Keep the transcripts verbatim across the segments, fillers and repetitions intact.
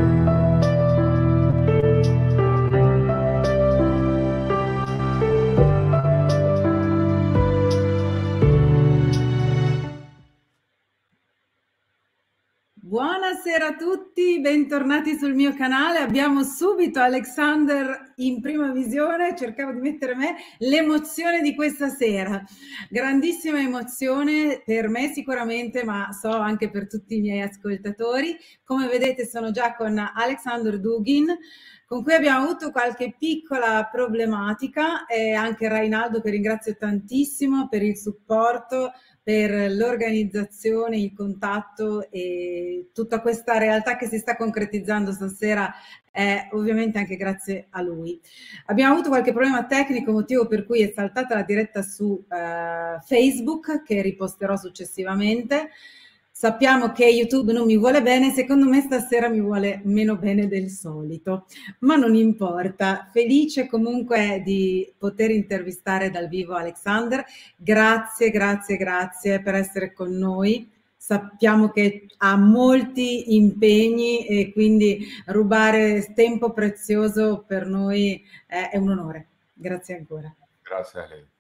Buonasera a tutti, bentornati sul mio canale. Abbiamo subito Alexander in prima visione, cercavo di mettere me, l'emozione di questa sera. Grandissima emozione per me sicuramente, ma so anche per tutti i miei ascoltatori. Come vedete sono già con Alexander Dugin, con cui abbiamo avuto qualche piccola problematica, e anche Rainaldo che ringrazio tantissimo per il supporto, per l'organizzazione, il contatto e tutta questa realtà che si sta concretizzando stasera è ovviamente anche grazie a lui. Abbiamo avuto qualche problema tecnico, motivo per cui è saltata la diretta su eh, Facebook, che riposterò successivamente. Sappiamo che YouTube non mi vuole bene, secondo me stasera mi vuole meno bene del solito, ma non importa. Felice comunque di poter intervistare dal vivo Alexander. Grazie, grazie, grazie per essere con noi. Sappiamo che ha molti impegni e quindi rubare tempo prezioso per noi è, è un onore. Grazie ancora. Grazie a lei.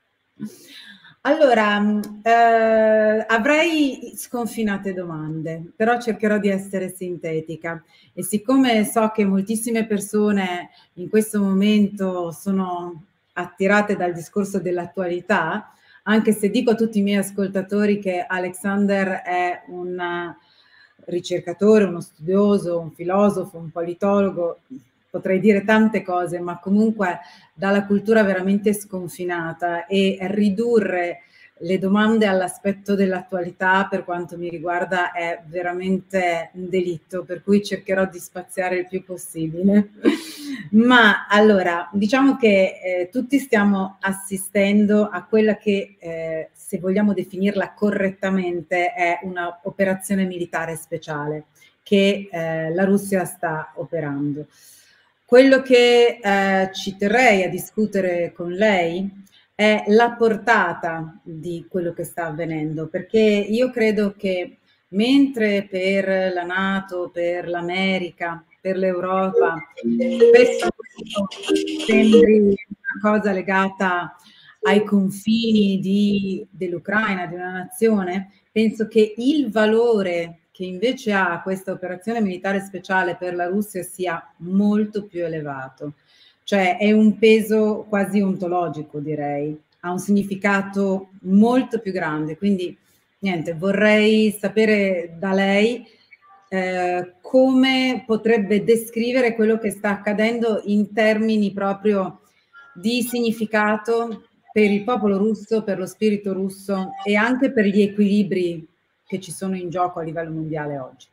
Allora, eh, avrei sconfinate domande, però cercherò di essere sintetica. E siccome so che moltissime persone in questo momento sono attirate dal discorso dell'attualità, anche se dico a tutti i miei ascoltatori che Alexander è un ricercatore, uno studioso, un filosofo, un politologo, potrei dire tante cose, ma comunque dalla cultura veramente sconfinata, e ridurre le domande all'aspetto dell'attualità per quanto mi riguarda è veramente un delitto, per cui cercherò di spaziare il più possibile. Ma allora, diciamo che eh, tutti stiamo assistendo a quella che, eh, se vogliamo definirla correttamente, è una operazione militare speciale che eh, la Russia sta operando. Quello che eh, ci terrei a discutere con lei è la portata di quello che sta avvenendo, perché io credo che mentre per la NATO, per l'America, per l'Europa, spesso sembri una cosa legata ai confini di, dell'Ucraina, di una nazione, penso che il valore che invece ha questa operazione militare speciale per la Russia sia molto più elevato. Cioè è un peso quasi ontologico, direi, ha un significato molto più grande. Quindi, niente, vorrei sapere da lei eh, come potrebbe descrivere quello che sta accadendo in termini proprio di significato per il popolo russo, per lo spirito russo e anche per gli equilibri che ci sono in gioco a livello mondiale oggi.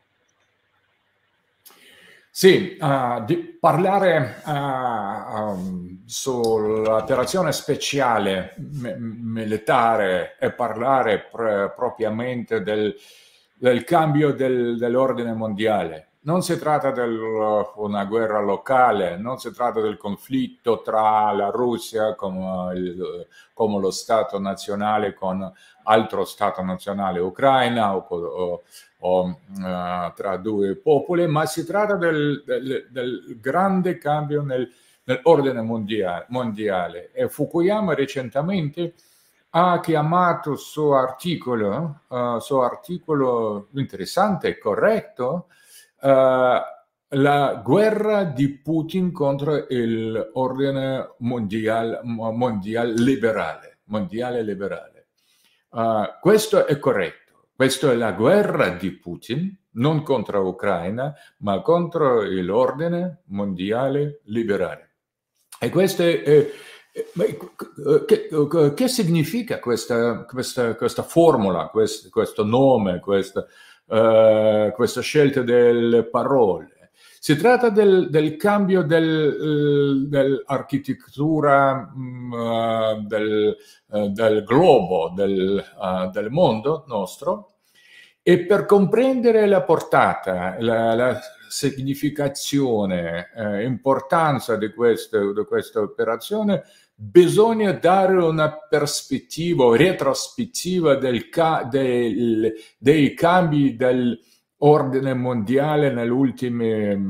Sì, uh, di parlare uh, um, sull'operazione speciale militare e parlare propriamente del, del cambio del, dell'ordine mondiale. Non si tratta di una guerra locale, non si tratta del conflitto tra la Russia come, il, come lo Stato nazionale con altro Stato nazionale, Ucraina, o, o, o uh, tra due popoli, ma si tratta del, del, del grande cambio nel, nell'ordine mondiale, mondiale. E Fukuyama recentemente ha chiamato suo articolo, uh, suo articolo interessante e corretto, Uh, la guerra di Putin contro l'ordine mondiale, mondiale liberale. Mondiale liberale. Uh, questo è corretto. Questa è la guerra di Putin, non contro l'Ucraina, ma contro l'ordine mondiale liberale. E questo è... è Che, che significa questa, questa, questa formula, questo, questo nome, questa, uh, questa scelta delle parole? Si tratta del, del cambio del, dell'architettura uh, del, uh, del globo, del, uh, del mondo nostro, e per comprendere la portata, la, la significazione, eh, importanza di, questo, di questa operazione, bisogna dare una prospettiva retrospettiva del, del, dei cambi del ordine mondiale negli ultimi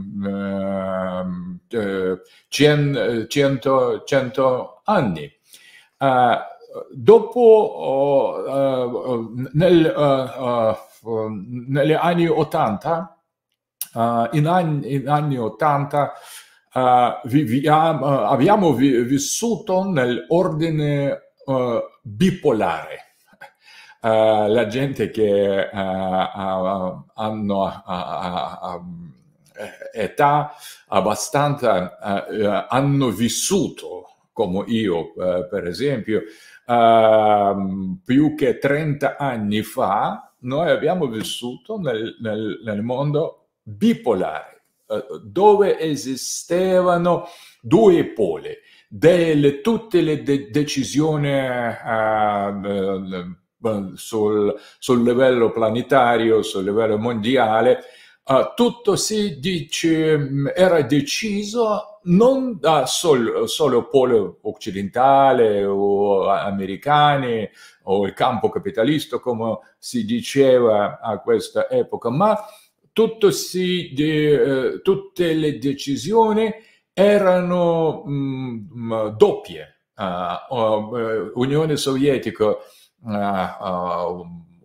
eh, cento, cento anni. Uh, dopo, uh, uh, nel, uh, uh, negli anni ottanta, uh, in, anni, in anni ottanta, uh, viviamo, uh, abbiamo vi, vissuto nell'ordine uh, bipolare. Uh, la gente che uh, uh, hanno uh, uh, età abbastanza uh, uh, hanno vissuto, come io uh, per esempio, uh, più che trenta anni fa, noi abbiamo vissuto nel, nel, nel mondo bipolare, uh, dove esistevano due poli, delle, tutte le de decisioni uh, Sul, sul livello planetario, sul livello mondiale, uh, tutto si dice, era deciso non da sol, solo polo occidentale o americani o il campo capitalista, come si diceva a questa epoca, ma tutto si, de, uh, tutte le decisioni erano um, doppie. Uh, uh, Unione Sovietica Uh, uh,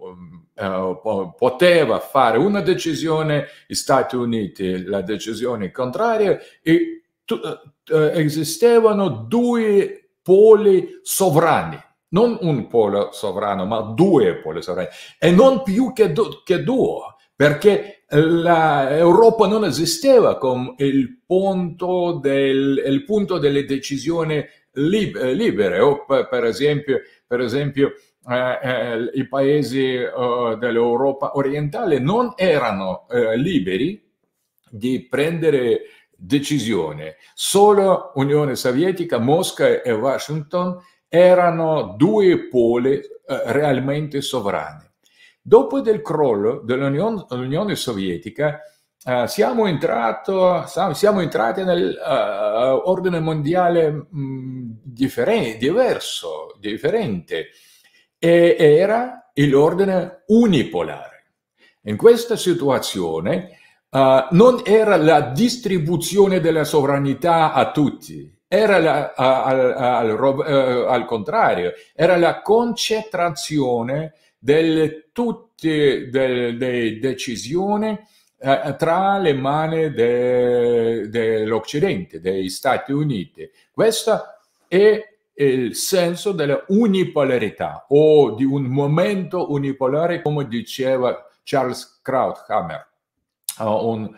uh, poteva fare una decisione, gli Stati Uniti la decisione contraria, e tu, uh, esistevano due poli sovrani, non un polo sovrano, ma due poli sovrani, e non più che, du che due, perché l'Europa non esisteva come il punto, del, il punto delle decisioni lib libere, o per, per esempio, per esempio Eh, eh, i paesi uh, dell'Europa orientale non erano eh, liberi di prendere decisioni. Solo Unione Sovietica, Mosca e Washington erano due poli eh, realmente sovrani. Dopo il crollo dell'Unione Sovietica uh, siamo, entrato, siamo entrati nell'ordine uh, mondiale mh, differente, diverso, differente. E era l'ordine unipolare. In questa situazione uh, non era la distribuzione della sovranità a tutti, era la, al, al, al, al contrario, era la concentrazione delle tutte delle, delle decisioni uh, tra le mani de, dell'Occidente, degli Stati Uniti. Questa è il senso della unipolarità o di un momento unipolare, come diceva Charles Krauthammer, un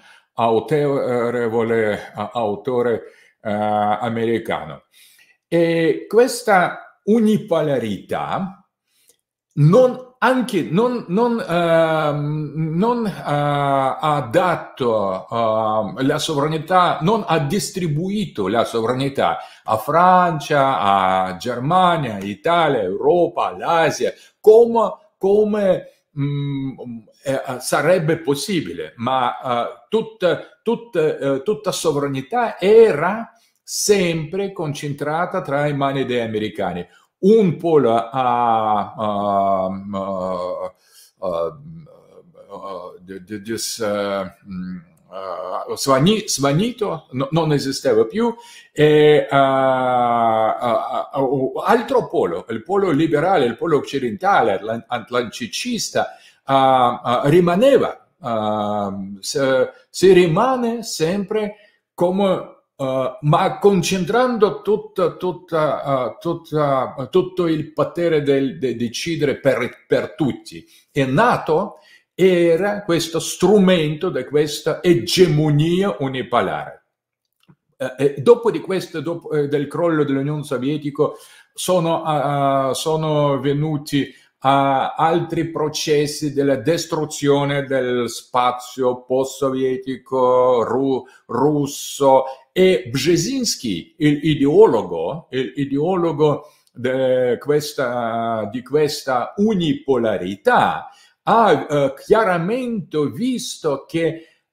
autorevole autore uh, americano. E questa unipolarità non anche non, non, uh, non uh, ha dato uh, la sovranità, non ha distribuito la sovranità a Francia, a Germania, a Italia, Europa, all'Asia, come, come mh, eh, sarebbe possibile, ma uh, tutta, tutta, uh, tutta sovranità era sempre concentrata tra le mani degli americani. Un polo ha uh, uh, uh, uh, svanito, no, non esisteva più, e uh, uh, uh, altro polo, il polo liberale, il polo occidentale, atlanticista, uh, uh, rimaneva, uh, se, si rimane sempre come Uh, ma concentrando tutta, tutta, uh, tutta, uh, tutto il potere di de decidere per, per tutti. E NATO era questo strumento di questa egemonia unipolare. Uh, e dopo di questo, dopo, eh, del crollo dell'Unione Sovietica, sono, uh, sono venuti a altri processi della distruzione del spazio post-sovietico, ru russo, e Brzezinski, l'ideologo, l'ideologo di questa, di questa unipolarità, ha uh, chiaramente visto che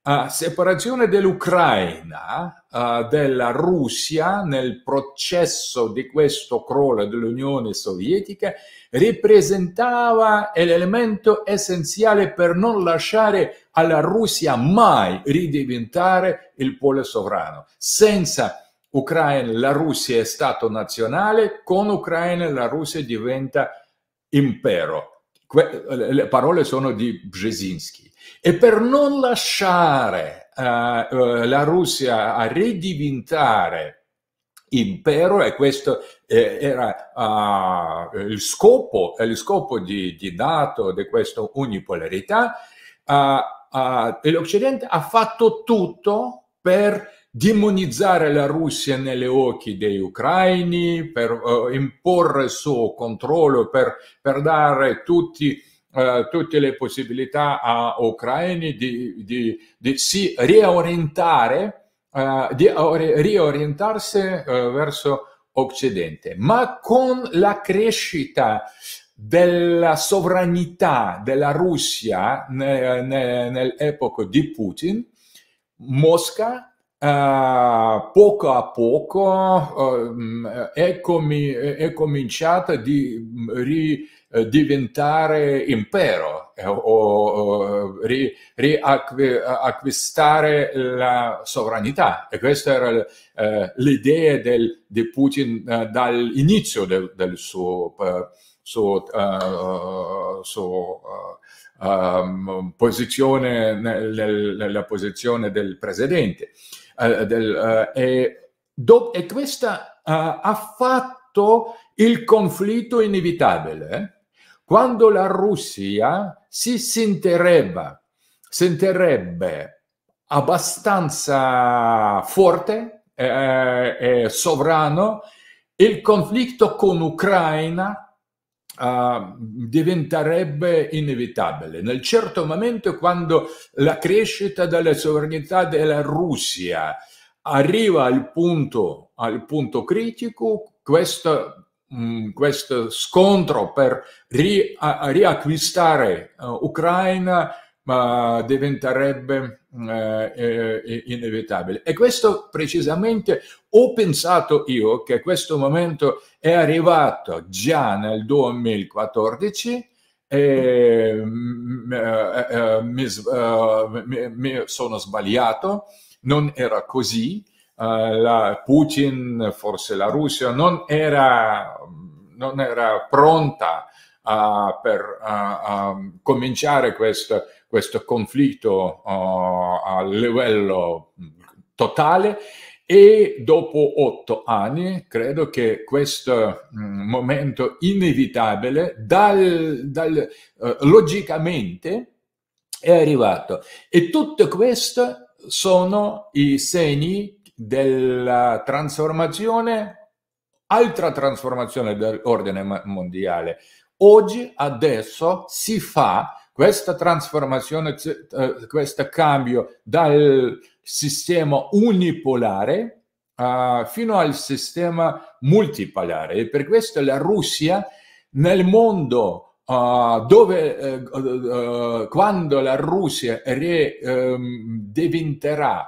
uh, separazione dell'Ucraina uh, dalla Russia nel processo di questo crollo dell'Unione Sovietica rappresentava l'elemento essenziale per non lasciare alla Russia mai ridiventare il polo sovrano. Senza Ucraina la Russia è stato nazionale, con Ucraina la Russia diventa impero. Que- le parole sono di Brzezinski. E per non lasciare uh, uh, la Russia a ridiventare impero, e questo eh, era uh, il scopo, il scopo di, di NATO, di questa unipolarità, uh, uh, l'Occidente ha fatto tutto per demonizzare la Russia negli occhi degli ucraini, per uh, imporre il suo controllo, per, per dare tutti, uh, tutte le possibilità a ucraini di, di, di si riorientare, uh, di riorientarsi uh, verso Occidente. Ma con la crescita della sovranità della Russia nell'epoca di Putin, Mosca Uh, poco a poco uh, è, comi- è cominciata a ri- diventare impero eh, o ri- riacquistare la sovranità, e questa era uh, l'idea del, di Putin uh, dall'inizio del, del suo, uh, suo, uh, suo uh, um, posizione nel, nella posizione del presidente. Uh, del, uh, e, do, e questa uh, ha fatto il conflitto inevitabile. Eh? Quando la Russia si sentirebbe, sentirebbe abbastanza forte e eh, sovrano, il conflitto con l'Ucraina Uh, diventerebbe inevitabile. Nel certo momento, quando la crescita della sovranità della Russia arriva al punto, al punto critico, questo, mh, questo scontro per ri, a, riacquistare uh, Ucraina uh, diventerebbe uh, eh, inevitabile. E questo precisamente ho pensato io che questo momento è arrivato già nel duemilaquattordici e mi, eh, mi, mi, mi sono sbagliato, non era così. Uh, la Putin, forse la Russia, non era, non era pronta uh, per uh, uh, cominciare questo, questo conflitto uh, a livello totale. E dopo otto anni credo che questo mm, momento inevitabile dal, dal, uh, logicamente è arrivato, e tutto questo sono i segni della trasformazione, altra trasformazione dell'ordine mondiale. Oggi, adesso, si fa questa trasformazione, uh, questo cambio dal sistema unipolare uh, fino al sistema multipolare, e per questo la Russia nel mondo uh, dove uh, uh, quando la Russia re, um, diventerà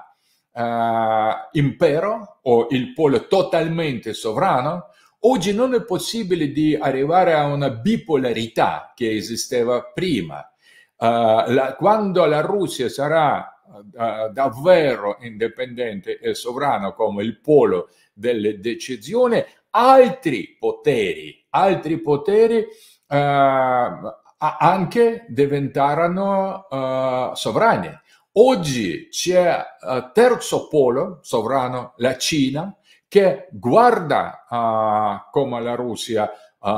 uh, impero o il polo totalmente sovrano, oggi non è possibile di arrivare a una bipolarità che esisteva prima. Uh, la, quando la Russia sarà Uh, davvero indipendente e sovrano come il polo delle decisioni, altri poteri, altri poteri uh, anche diventarono uh, sovrani. Oggi c'è uh, terzo polo sovrano, la Cina, che guarda uh, come la Russia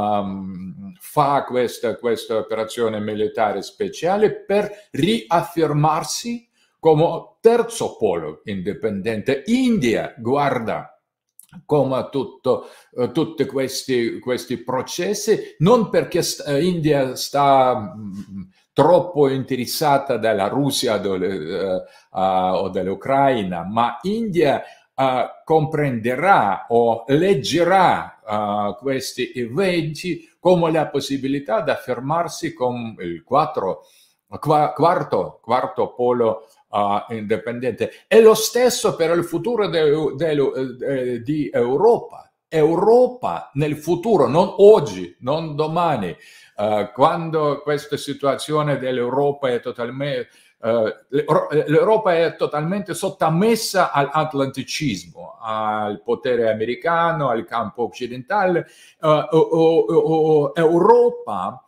Um, fa questa, questa operazione militare speciale per riaffermarsi come terzo polo indipendente. India guarda come tutto, uh, tutti questi, questi processi, non perché st- India sta mh, troppo interessata dalla Russia delle, uh, uh, o dell'Ucraina, ma India uh, comprenderà o leggerà uh, questi eventi come la possibilità di affermarsi come il quattro, quarto, quarto polo uh, indipendente. E lo stesso per il futuro de, de, de, di Europa. Europa nel futuro, non oggi, non domani, uh, quando questa situazione dell'Europa è totalmente... Uh, l'Europa è totalmente sottomessa all'atlanticismo, al potere americano, al campo occidentale. Uh, uh, uh, uh, Europa,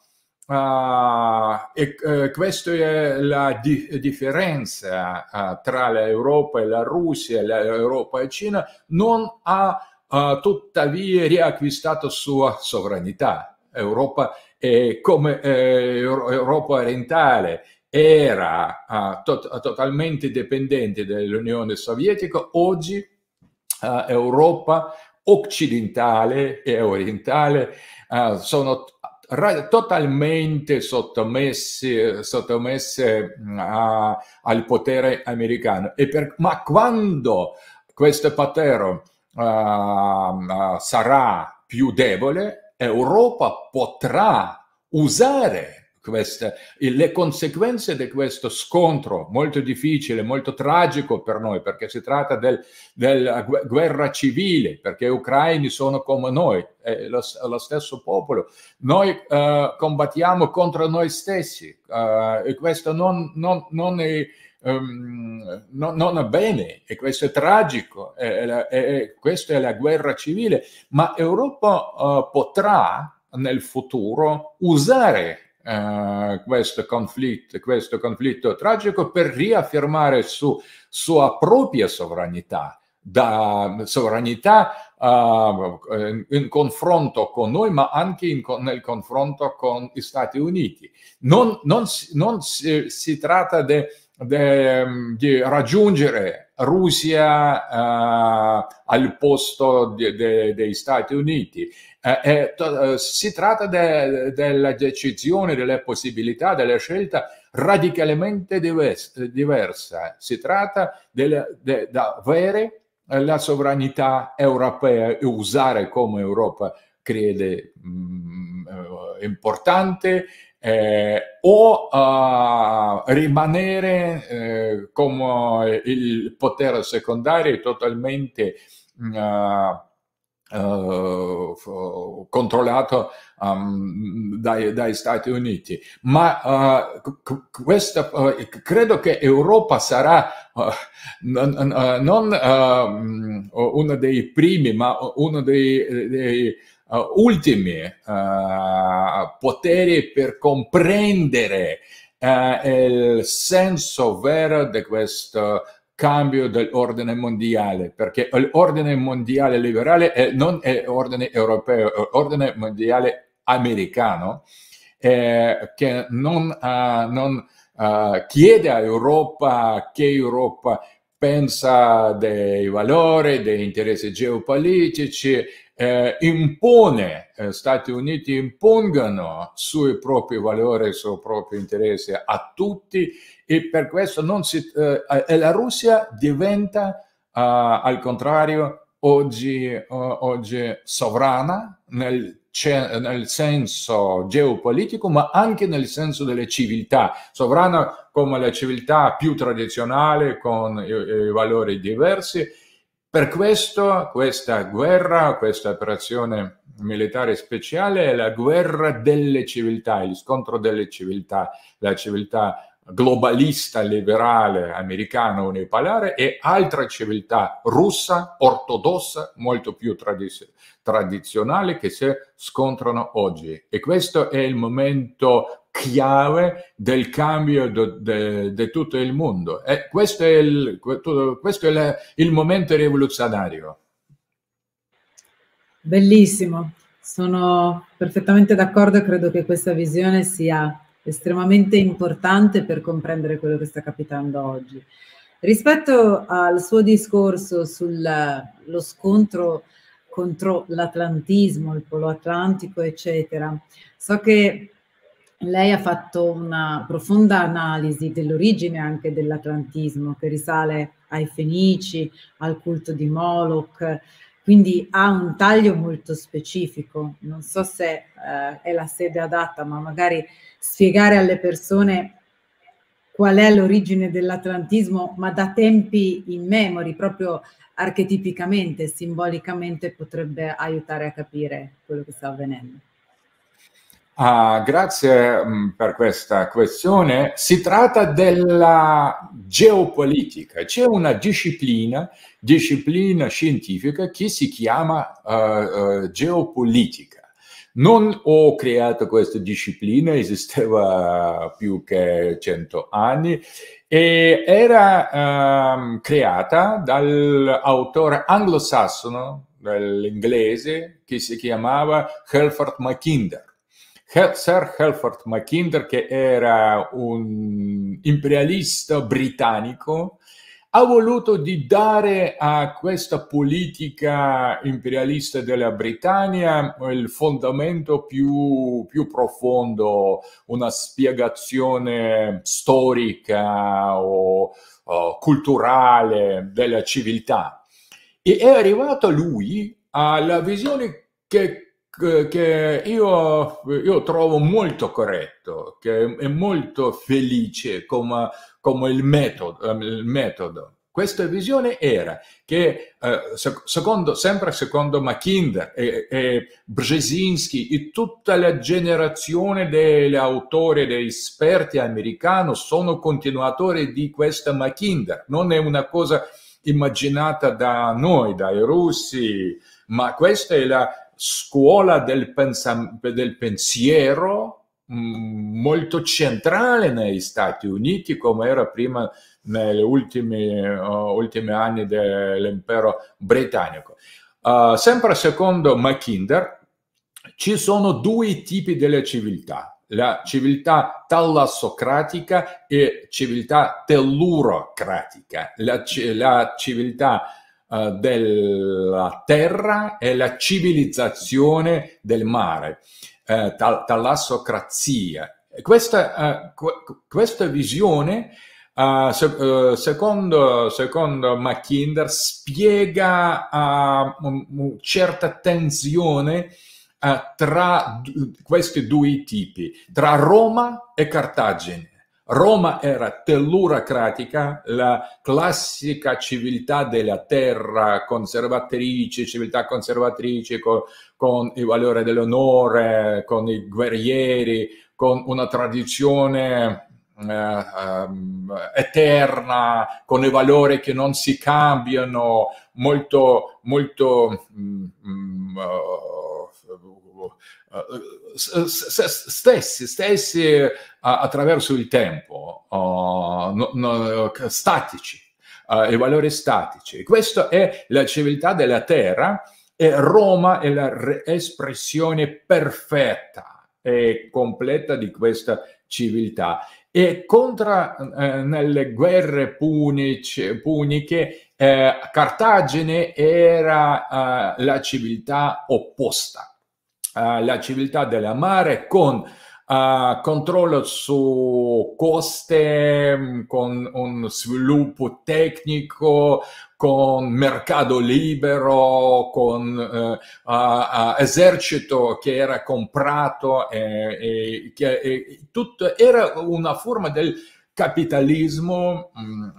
uh, e uh, questa è la di differenza uh, tra l'Europa e la Russia, l'Europa e la Cina, non ha uh, tuttavia riacquistato sua sovranità. Europa è come eh, Europa orientale era uh, to totalmente dipendente dall'Unione Sovietica, oggi uh, Europa occidentale e orientale uh, sono totalmente sottomesse, sottomesse uh, al potere americano. E per, ma quando questo potere uh, uh, sarà più debole, Europa potrà usare queste, le conseguenze di questo scontro molto difficile, molto tragico per noi, perché si tratta del, della guerra civile, perché gli ucraini sono come noi, è lo, lo stesso popolo. Noi uh, combattiamo contro noi stessi uh, e questo non, non, non è... Um, non, non è bene, e questo è tragico, è, è, è, questa è la guerra civile, ma Europa uh, potrà nel futuro usare uh, questo conflitto, questo conflitto tragico per riaffermare su sua propria sovranità, da sovranità uh, in confronto con noi, ma anche in, nel confronto con gli Stati Uniti. Non, non, non si, si tratta di De, di raggiungere Russia uh, al posto de, de, degli Stati Uniti. Uh, eh, to, uh, si tratta de, della decisione, delle possibilità, della scelta radicalmente divers, diversa. Si tratta di de, avere la sovranità europea e usare come Europa crede mh, importante, Eh, o uh, rimanere eh, come il potere secondario totalmente uh, uh, controllato um, dai, dai Stati Uniti. Ma uh, questa, uh, credo che Europa sarà uh, non, uh, non uh, uno dei primi, ma uno dei, dei Uh, ultimi uh, poteri per comprendere uh, il senso vero di questo cambio dell'ordine mondiale, perché l'ordine mondiale liberale è, non è ordine europeo, è ordine mondiale americano, eh, che non, uh, non uh, chiede all'Europa che Europa pensa dei valori, dei interessi geopolitici, Eh, impone, eh, Stati Uniti impongono sui propri valori, sui propri interessi a tutti, e per questo non si, eh, e la Russia diventa, uh, al contrario, oggi, uh, oggi sovrana nel, nel senso geopolitico, ma anche nel senso delle civiltà, sovrana come la civiltà più tradizionale, con i, i valori diversi. Per questo questa guerra, questa operazione militare speciale è la guerra delle civiltà, il scontro delle civiltà, la civiltà globalista, liberale, americana, unipolare, e altra civiltà russa, ortodossa, molto più tradiz tradizionale, che si scontrano oggi. E questo è il momento chiave del cambio di tutto il mondo. E questo è il, questo è la, il momento rivoluzionario. Bellissimo, sono perfettamente d'accordo e credo che questa visione sia estremamente importante per comprendere quello che sta capitando oggi. Rispetto al suo discorso sullo scontro contro l'atlantismo, il polo atlantico, eccetera, so che lei ha fatto una profonda analisi dell'origine anche dell'atlantismo, che risale ai Fenici, al culto di Moloch, quindi ha un taglio molto specifico. Non so se eh, è la sede adatta, ma magari spiegare alle persone qual è l'origine dell'atlantismo, ma da tempi immemori, proprio archetipicamente, simbolicamente, potrebbe aiutare a capire quello che sta avvenendo. Ah, grazie mh, per questa questione. Si tratta della geopolitica. C'è una disciplina, disciplina scientifica che si chiama uh, uh, geopolitica. Non ho creato questa disciplina, esisteva più che cento anni e era um, creata dall'autore anglosassone, dell'inglese, che si chiamava Halford Mackinder. Sir Halford Mackinder, che era un imperialista britannico, ha voluto di dare a questa politica imperialista della Britannia il fondamento più, più profondo, una spiegazione storica o, o culturale della civiltà. E è arrivato lui alla visione che che io, io trovo molto corretto, che è molto felice come, come il, metodo, il metodo. Questa visione era che, eh, secondo, sempre secondo Mackinder e, e Brzezinski e tutta la generazione degli autori e degli esperti americani sono continuatori di questa Mackinder. Non è una cosa immaginata da noi, dai russi, ma questa è la scuola del, del pensiero mh, molto centrale negli Stati Uniti, come era prima negli ultimi, uh, ultimi anni dell'impero britannico. Uh, sempre secondo Mackinder ci sono due tipi delle civiltà: la civiltà talassocratica e civiltà tellurocratica. La, la civiltà uh, della terra e la civilizzazione del mare, uh, tal talassocrazia. Questa, uh, questa visione, uh, se, uh, secondo, secondo Mackinder, spiega uh, una certa tensione Uh, tra questi due tipi, tra Roma e Cartagine. Roma era tellurocratica, la classica civiltà della terra, conservatrice, civiltà conservatrice con, con i valori dell'onore, con i guerrieri, con una tradizione uh, um, eterna, con i valori che non si cambiano, molto, molto um, um, uh, stessi, stessi uh, attraverso il tempo, uh, no, no, statici, uh, i valori statici. Questa è la civiltà della terra e Roma è l'espressione perfetta e completa di questa civiltà. E contro eh, nelle guerre puniche, puniche eh, Cartagine era eh, la civiltà opposta. Uh, la civiltà del mare con uh, controllo su coste, con un sviluppo tecnico, con mercato libero, con uh, uh, uh, esercito che era comprato, e, e, che, e, tutto era una forma del capitalismo mh,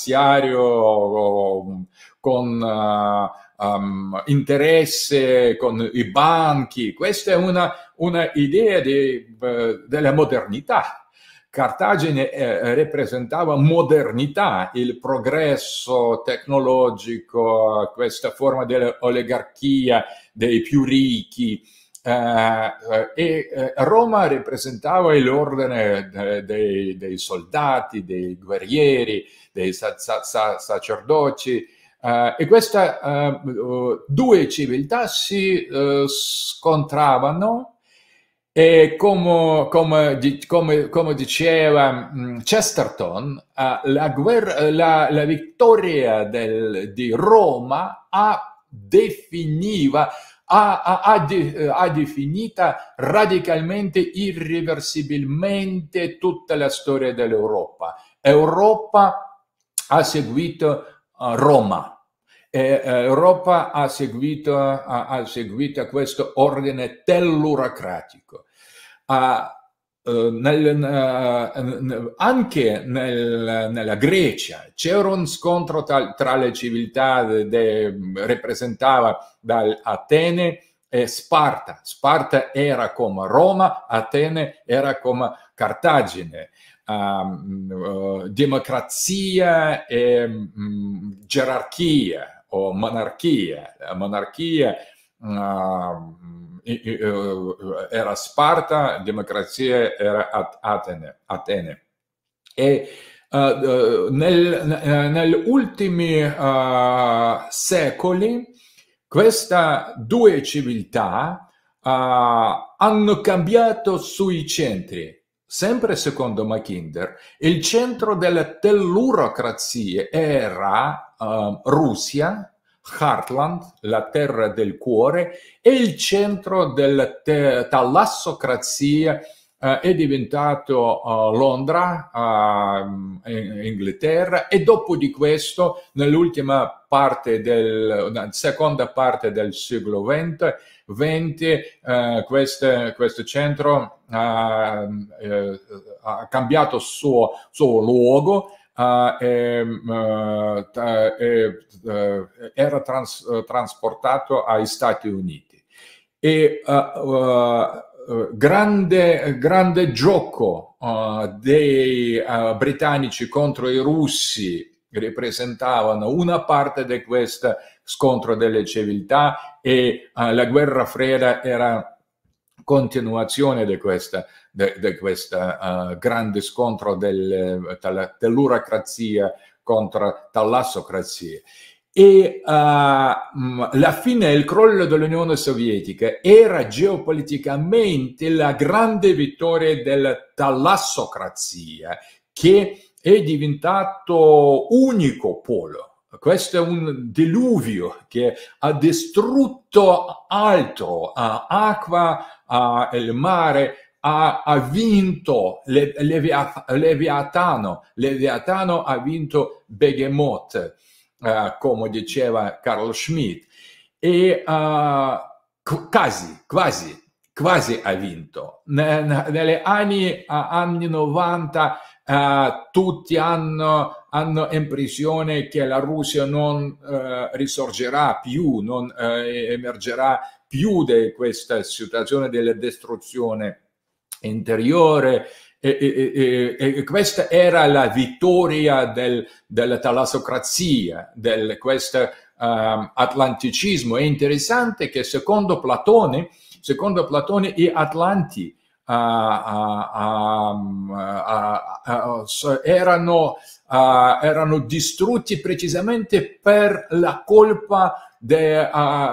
finanziario um, con uh, Um, interesse con i banchi. Questa è una, una idea di, uh, della modernità. Cartagine eh, rappresentava modernità, il progresso tecnologico, questa forma dell'oligarchia dei più ricchi, eh, e eh, Roma rappresentava l'ordine de, de, dei soldati, dei guerrieri, dei sa sa sacerdoti. Uh, e queste uh, uh, due civiltà si uh, scontravano e come, come, come, come diceva um, Chesterton, uh, la, guerra, la, la vittoria del, di Roma ha definiva ha, ha, ha, de, ha definita radicalmente, irreversibilmente tutta la storia dell'Europa. Europa ha seguito uh, Roma. E, eh, Europa ha seguito, ha, ha seguito questo ordine tellurocratico. Uh, nel, uh, anche nel, nella Grecia c'era un scontro tra, tra le civiltà de, de, rappresentava da Atene e Sparta. Sparta era come Roma, Atene era come Cartagine. Uh, uh, democrazia e um, gerarchia o monarchia. La monarchia uh, era Sparta, democrazia era Atene. Atene. E uh, uh, nel, uh, negli ultimi uh, secoli queste due civiltà uh, hanno cambiato sui centri. Sempre secondo Mackinder, il centro della tellurocrazia era uh, Russia, Heartland, la terra del cuore, e il centro della talassocrazia uh, è diventato uh, Londra, uh, in Inghilterra, e dopo di questo, nell'ultima parte del, seconda parte del secolo venti, venti uh, questo, questo centro uh, uh, ha cambiato suo, suo luogo. Uh, e, uh, e, uh, era trans, uh, trasportato agli Stati Uniti. E uh, uh, grande, grande gioco uh, dei uh, britannici contro i russi rappresentavano una parte di questo scontro delle civiltà, e uh, la guerra fredda era continuazione di questa di questo uh, grande scontro del, dell'urocrazia contro talassocrazia. E uh, la fine e il crollo dell'Unione Sovietica era geopoliticamente la grande vittoria della talassocrazia, che è diventato unico polo. Questo è un diluvio che ha distrutto altro, uh, acqua, uh, il mare. Ha, ha vinto Le, Levia, Leviatano, Leviatano ha vinto Behemoth, uh, come diceva Carl Schmitt, e uh, quasi, quasi, quasi ha vinto. Negli anni, anni novanta uh, tutti hanno, hanno l'impressione che la Russia non uh, risorgerà più, non uh, emergerà più di questa situazione della distruzione interiore, e, e, e, e questa era la vittoria del, della talassocrazia, del questo um, atlanticismo. È interessante che secondo Platone, secondo Platone gli Atlanti uh, uh, uh, uh, uh, erano, uh, erano distrutti precisamente per la colpa di uh,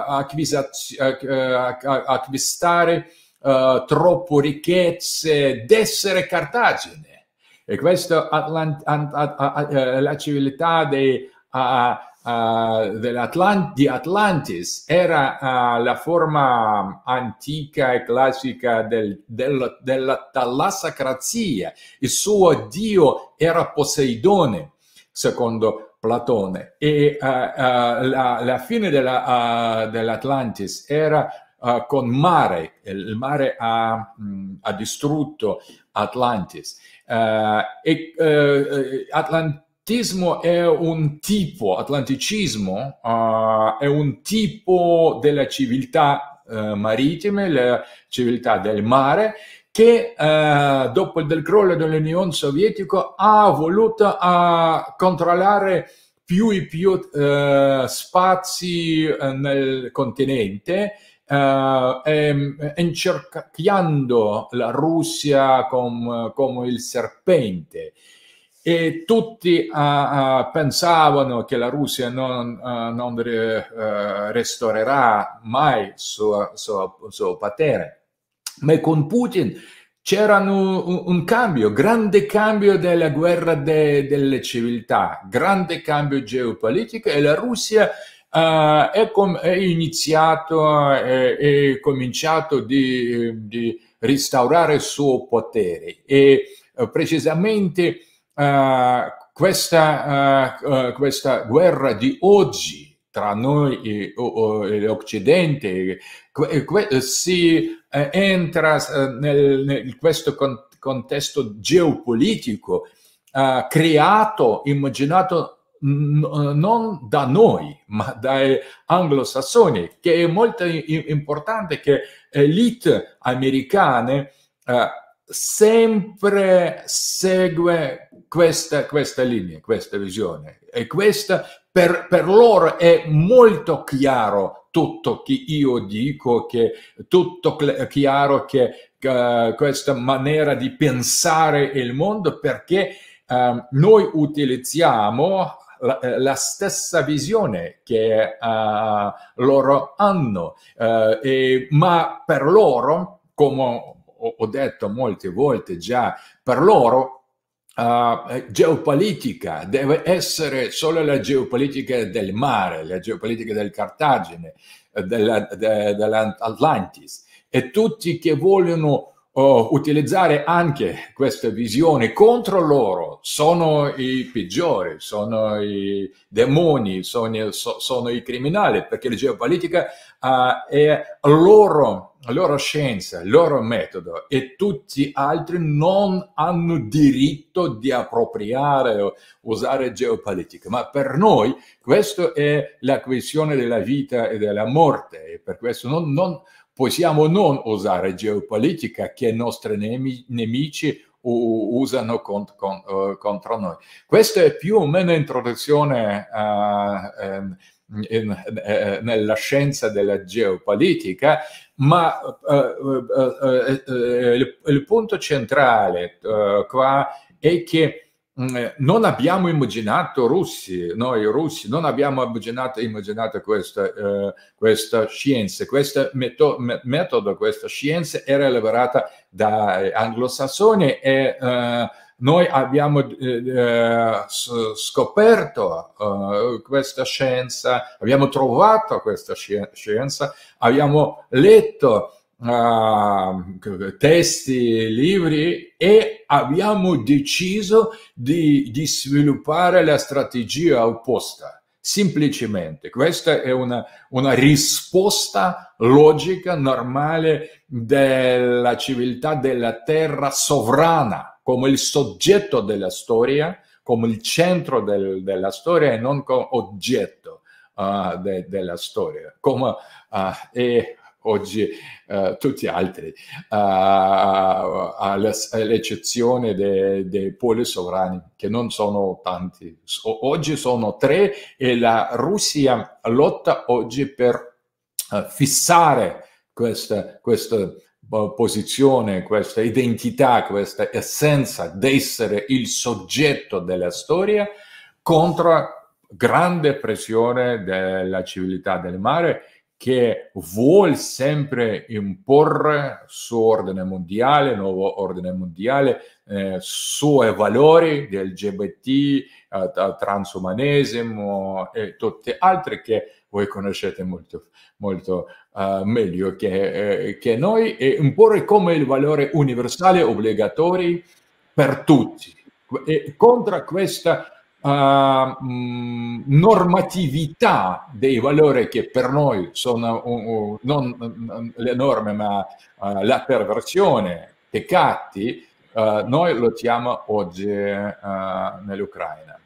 acquistare Uh, troppo ricchezze, d'essere Cartagine. E questa Atlant uh, uh, la civiltà de, uh, uh, dell'Atlant di Atlantis era uh, la forma antica e classica del, del, della talassocrazia. Il suo dio era Poseidone, secondo Platone. E uh, uh, la, la fine uh, dell'Atlantis era Uh, con mare. Il mare ha, mh, ha distrutto Atlantis. Uh, e uh, atlantismo è un tipo, atlanticismo uh, è un tipo della civiltà uh, marittime, la civiltà del mare, che uh, dopo il crollo dell'Unione Sovietica ha voluto uh, controllare più e più uh, spazi uh, nel continente, Uh, incercando la Russia come, come il serpente, e tutti uh, uh, pensavano che la Russia non, uh, non re, uh, restaurerà mai il suo, suo, suo potere. Ma con Putin c'era un, un cambio, grande cambio della guerra de, delle civiltà, grande cambio geopolitico, e la Russia Uh, è, è iniziato e uh, è cominciato di, di restaurare il suo potere, e uh, precisamente uh, questa, uh, uh, questa guerra di oggi tra noi e, e l'Occidente si uh, entra uh, nel, nel questo con, contesto geopolitico uh, creato, immaginato non da noi, ma dai anglosassoni, che è molto importante che elite americane uh, sempre segue questa, questa linea, questa visione. E questa per, per loro è molto chiaro tutto che io dico, che tutto chiaro che uh, questa maniera di pensare il mondo, perché uh, noi utilizziamo La, la stessa visione che uh, loro hanno, uh, e, ma per loro, come ho, ho detto molte volte già, per loro uh, geopolitica deve essere solo la geopolitica del mare, la geopolitica del Cartagine, della, de, dell'Atlantis, e tutti che vogliono Oh, utilizzare anche questa visione contro loro sono i peggiori, sono i demoni, sono, so, sono i criminali, perché la geopolitica uh, è loro, la loro scienza, il loro metodo, e tutti altri non hanno diritto di appropriare o usare geopolitica. Ma per noi questa è la questione della vita e della morte, e per questo non, non possiamo non usare geopolitica che i nostri nemici usano cont, con, uh, contro noi. Questa è più o meno introduzione uh, in, in, in, nella scienza della geopolitica, ma uh, uh, uh, uh, il, il punto centrale uh, qua è che non abbiamo immaginato russi, noi russi non abbiamo immaginato, immaginato questa, uh, questa scienza, questo meto, metodo, questa scienza era elaborata da anglosassoni, e uh, noi abbiamo uh, scoperto uh, questa scienza, abbiamo trovato questa scienza, abbiamo letto Uh, testi, libri, e abbiamo deciso di, di sviluppare la strategia opposta. Semplicemente, questa è una, una risposta logica, normale della civiltà della terra sovrana, come il soggetto della storia, come il centro del, della storia, e non come oggetto uh, de, della storia. Come, uh, e, oggi uh, tutti altri, uh, all'eccezione dei, dei poli sovrani, che non sono tanti. O, oggi sono tre, e la Russia lotta oggi per uh, fissare questa, questa uh, posizione, questa identità, questa essenza d'essere il soggetto della storia, contro grande pressione della civiltà del mare, che vuol sempre imporre su ordine mondiale, nuovo ordine mondiale, eh, suoi valori del L G B T, eh, transumanesimo e tutti altri che voi conoscete molto, molto uh, meglio che, eh, che noi, e imporre come il valore universale obbligatorio per tutti. E contro questa Uh, mh, normatività dei valori che per noi sono uh, uh, non uh, le norme, ma uh, la perversione, peccati, uh, noi lottiamo oggi uh, nell'Ucraina.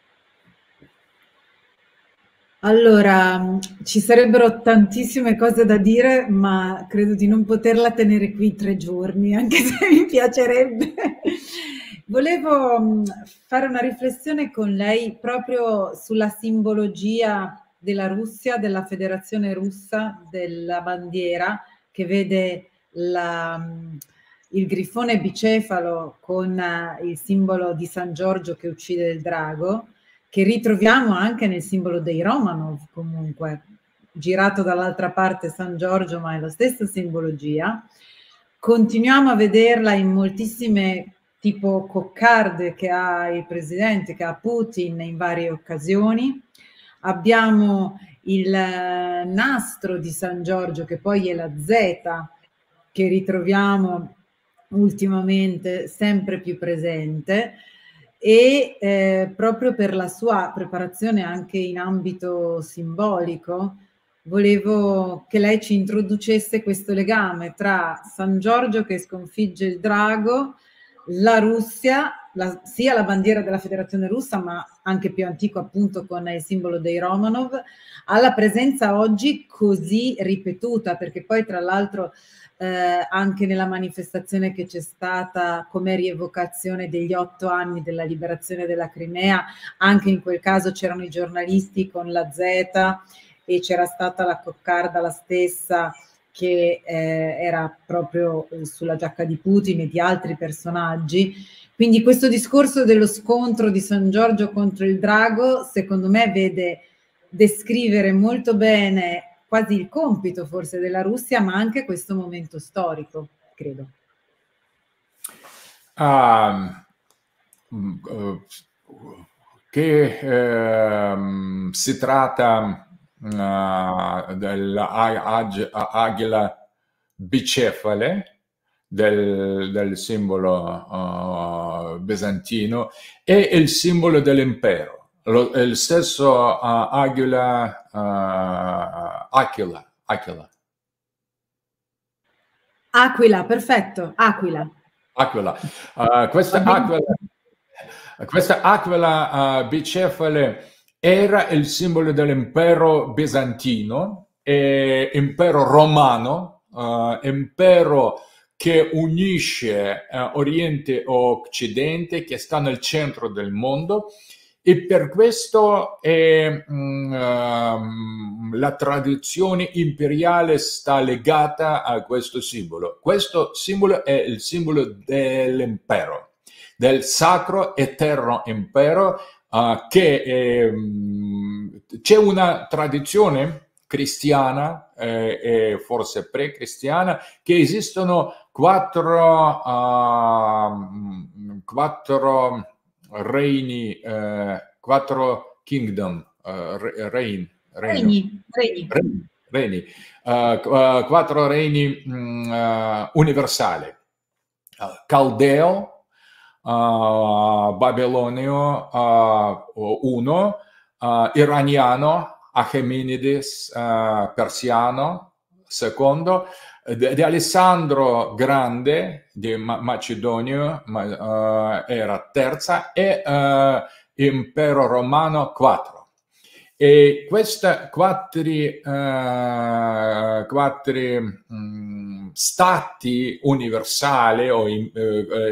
Allora, ci sarebbero tantissime cose da dire, ma credo di non poterla tenere qui tre giorni, anche se mi piacerebbe. Volevo fare una riflessione con lei proprio sulla simbologia della Russia, della Federazione Russa, della bandiera, che vede la, il grifone bicefalo con il simbolo di San Giorgio che uccide il drago, che ritroviamo anche nel simbolo dei Romanov, comunque, girato dall'altra parte San Giorgio, ma è la stessa simbologia. Continuiamo a vederla in moltissime tipo coccarde che ha il presidente, che ha Putin in varie occasioni. Abbiamo il nastro di San Giorgio, che poi è la Z, che ritroviamo ultimamente sempre più presente, e eh, proprio per la sua preparazione anche in ambito simbolico, volevo che lei ci introducesse questo legame tra San Giorgio che sconfigge il drago, la Russia, la, sia la bandiera della Federazione Russa, ma anche più antico appunto con il simbolo dei Romanov, alla presenza oggi così ripetuta, perché poi tra l'altro eh, anche nella manifestazione che c'è stata come rievocazione degli otto anni della liberazione della Crimea, anche in quel caso c'erano i giornalisti con la Z e c'era stata la coccarda la stessa, che eh, era proprio sulla giacca di Putin e di altri personaggi. Quindi questo discorso dello scontro di San Giorgio contro il drago, secondo me, vede descrivere molto bene quasi il compito forse della Russia, ma anche questo momento storico, credo. Um, uh, che uh, si tratta uh, dell'aghila bicefale, del, del simbolo uh, bizantino, e il simbolo dell'impero. Lo, il stesso uh, aghila, uh, aquila, aquila. Aquila, perfetto, aquila. Aquila. Uh, questa aquila, questa aquila uh, bicefale era il simbolo dell'impero bizantino, e impero romano, uh, impero che unisce uh, Oriente e Occidente, che sta nel centro del mondo, e per questo è, um, la tradizione imperiale sta legata a questo simbolo. Questo simbolo è il simbolo dell'impero, del sacro eterno impero, uh, che um, c'è una tradizione cristiana eh, e forse pre-cristiana che esistono quattro, uh, quattro regni, eh, quattro kingdom, uh, reign, regni, regni, regni, regni uh, uh, quattro regni uh, universali: uh, Caldeo, uh, Babilonio uh, uno, uh, Iraniano, Achemenides, uh, Persiano secondo, di Alessandro Grande di Macedonia uh, era terza, e uh, Impero Romano quattro. E questi quattro, uh, quattro um, stati universali o, uh, uh,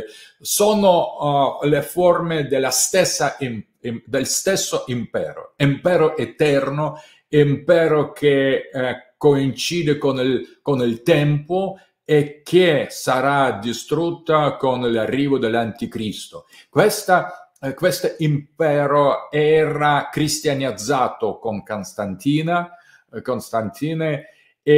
sono uh, le forme della stessa, im, im, del stesso impero, impero eterno, impero che uh, coincide con il, con il tempo e che sarà distrutta con l'arrivo dell'Anticristo. Questa, eh, questo impero era cristianizzato con Costantina, eh, Costantine,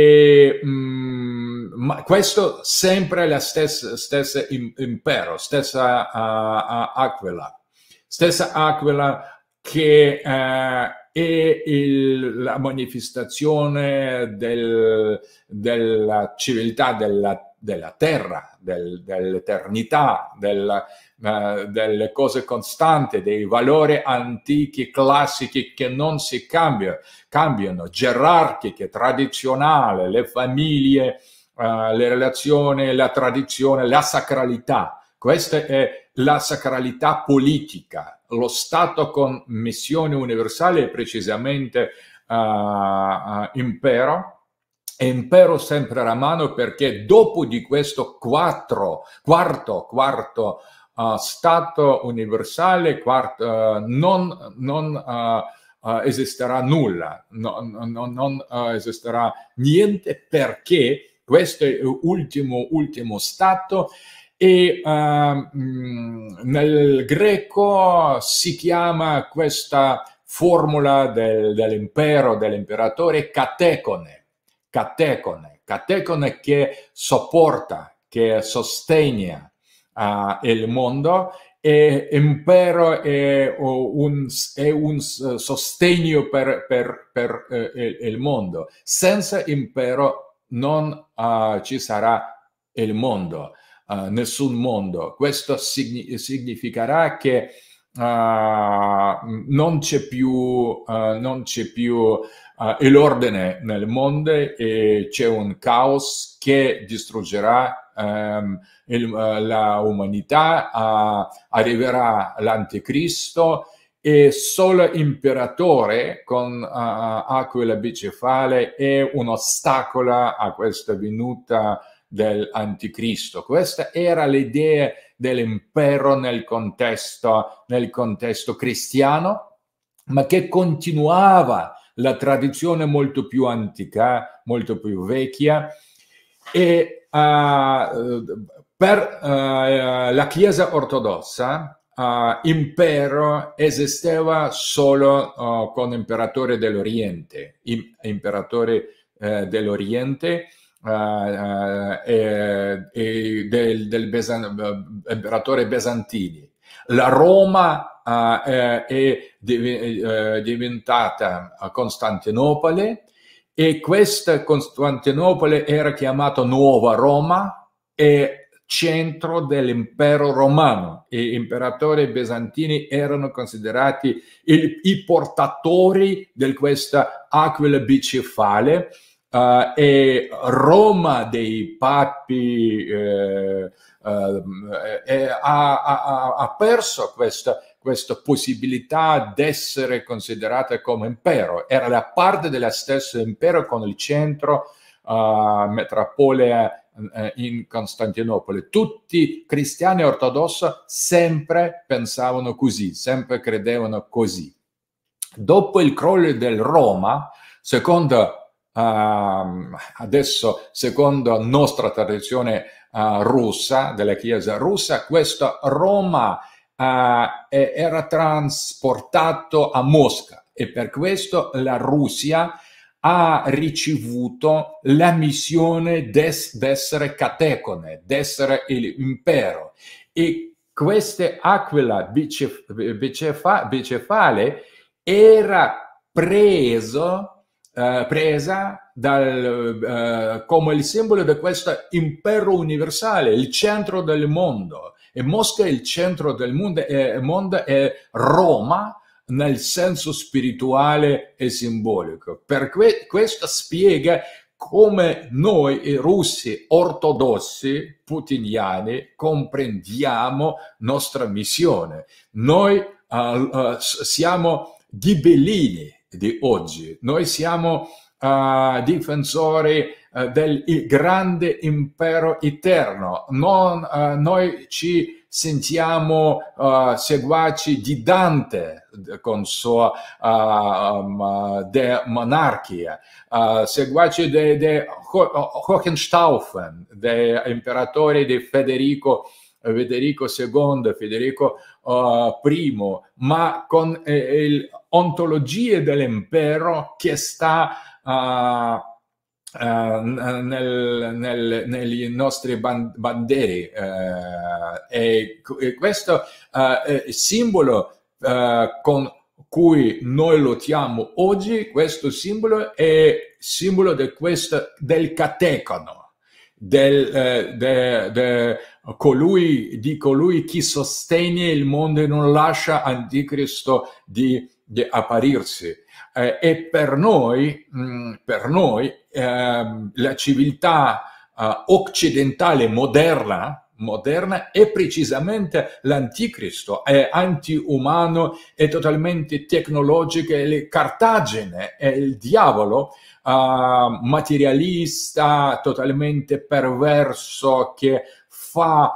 e mh, ma questo sempre la stessa, stessa impero, stessa uh, Aquila, stessa Aquila che uh, è il, la manifestazione del, della civiltà della, della terra, del, dell'eternità, del, uh, delle cose costanti, dei valori antichi, classici che non si cambiano, cambiano, gerarchiche, tradizionali, le famiglie, uh, le relazioni, la tradizione, la sacralità. Questa è la sacralità politica. Lo Stato con missione universale è precisamente uh, uh, impero, e impero sempre romano, perché dopo di questo quattro, quarto, quarto uh, Stato universale, quarto, uh, non, non uh, uh, esisterà nulla, no, no, non uh, esisterà niente, perché questo è l'ultimo ultimo Stato. E uh, nel greco si chiama questa formula del, dell'impero, dell'imperatore, catecone, catecone, catecone che sopporta, che sostiene uh, il mondo, e impero è un, è un sostegno per, per, per uh, il, il mondo. Senza impero non uh, ci sarà il mondo. Uh, nessun mondo. Questo signi significherà che uh, non c'è più, uh, non c'è più uh, l'ordine nel mondo, e c'è un caos che distruggerà ehm, il, la umanità, uh, arriverà l'anticristo e solo imperatore con uh, aquila bicefale è un ostacolo a questa venuta dell'anticristo. Questa era l'idea dell'impero nel contesto, nel contesto cristiano, ma che continuava la tradizione molto più antica, molto più vecchia, e uh, per uh, la Chiesa ortodossa Uh, impero esisteva solo uh, con imperatore dell'Oriente, im, imperatore uh, dell'Oriente uh, uh, e, e del, del Besan, uh, imperatore Besantini. La Roma uh, è, è div, uh, diventata Costantinopoli e questa Costantinopoli era chiamata Nuova Roma e centro dell'impero romano. Gli imperatori bizantini erano considerati il, i portatori di questa aquila bicefale uh, e Roma dei papi eh, uh, eh, ha, ha, ha perso questa, questa possibilità di essere considerata come impero. Era la parte dello stesso impero con il centro uh, metropolea in Costantinopoli. Tutti cristiani ortodossi sempre pensavano così, sempre credevano così. Dopo il crollo del Roma, secondo uh, adesso secondo nostra tradizione uh, russa, della Chiesa russa, questa Roma uh, era trasportato a Mosca e per questo la Russia ha ricevuto la missione d'essere catecone, d'essere l'impero. E questa aquila bicef bicefa bicefale era preso, uh, presa dal, uh, come il simbolo di questo impero universale, il centro del mondo. E Mosca è il centro del mondo, e mondo è Roma, nel senso spirituale e simbolico. Per que questo spiega come noi russi ortodossi putiniani comprendiamo nostra missione. Noi uh, uh, siamo ghibellini di oggi, noi siamo uh, difensori uh, del grande impero eterno. Non, uh, noi ci sentiamo uh, seguaci di Dante con sua uh, um, de monarchia, uh, seguaci di Hohenstaufen, dell'imperatore di Federico, Federico secondo, Federico uh, primo, ma con eh, l'ontologia dell'impero che sta uh, Uh, nel, nel, negli nostri banderi uh, e, e questo uh, è il simbolo uh, con cui noi lottiamo oggi. Questo simbolo è simbolo di questo, del catecono, del, uh, de, de colui, di colui che sostiene il mondo e non lascia Anticristo di, di apparirsi. Eh, e per noi, mh, per noi eh, la civiltà eh, occidentale moderna, moderna è precisamente l'anticristo, è antiumano, è totalmente tecnologico, è Cartagine, è il diavolo eh, materialista, totalmente perverso, che fa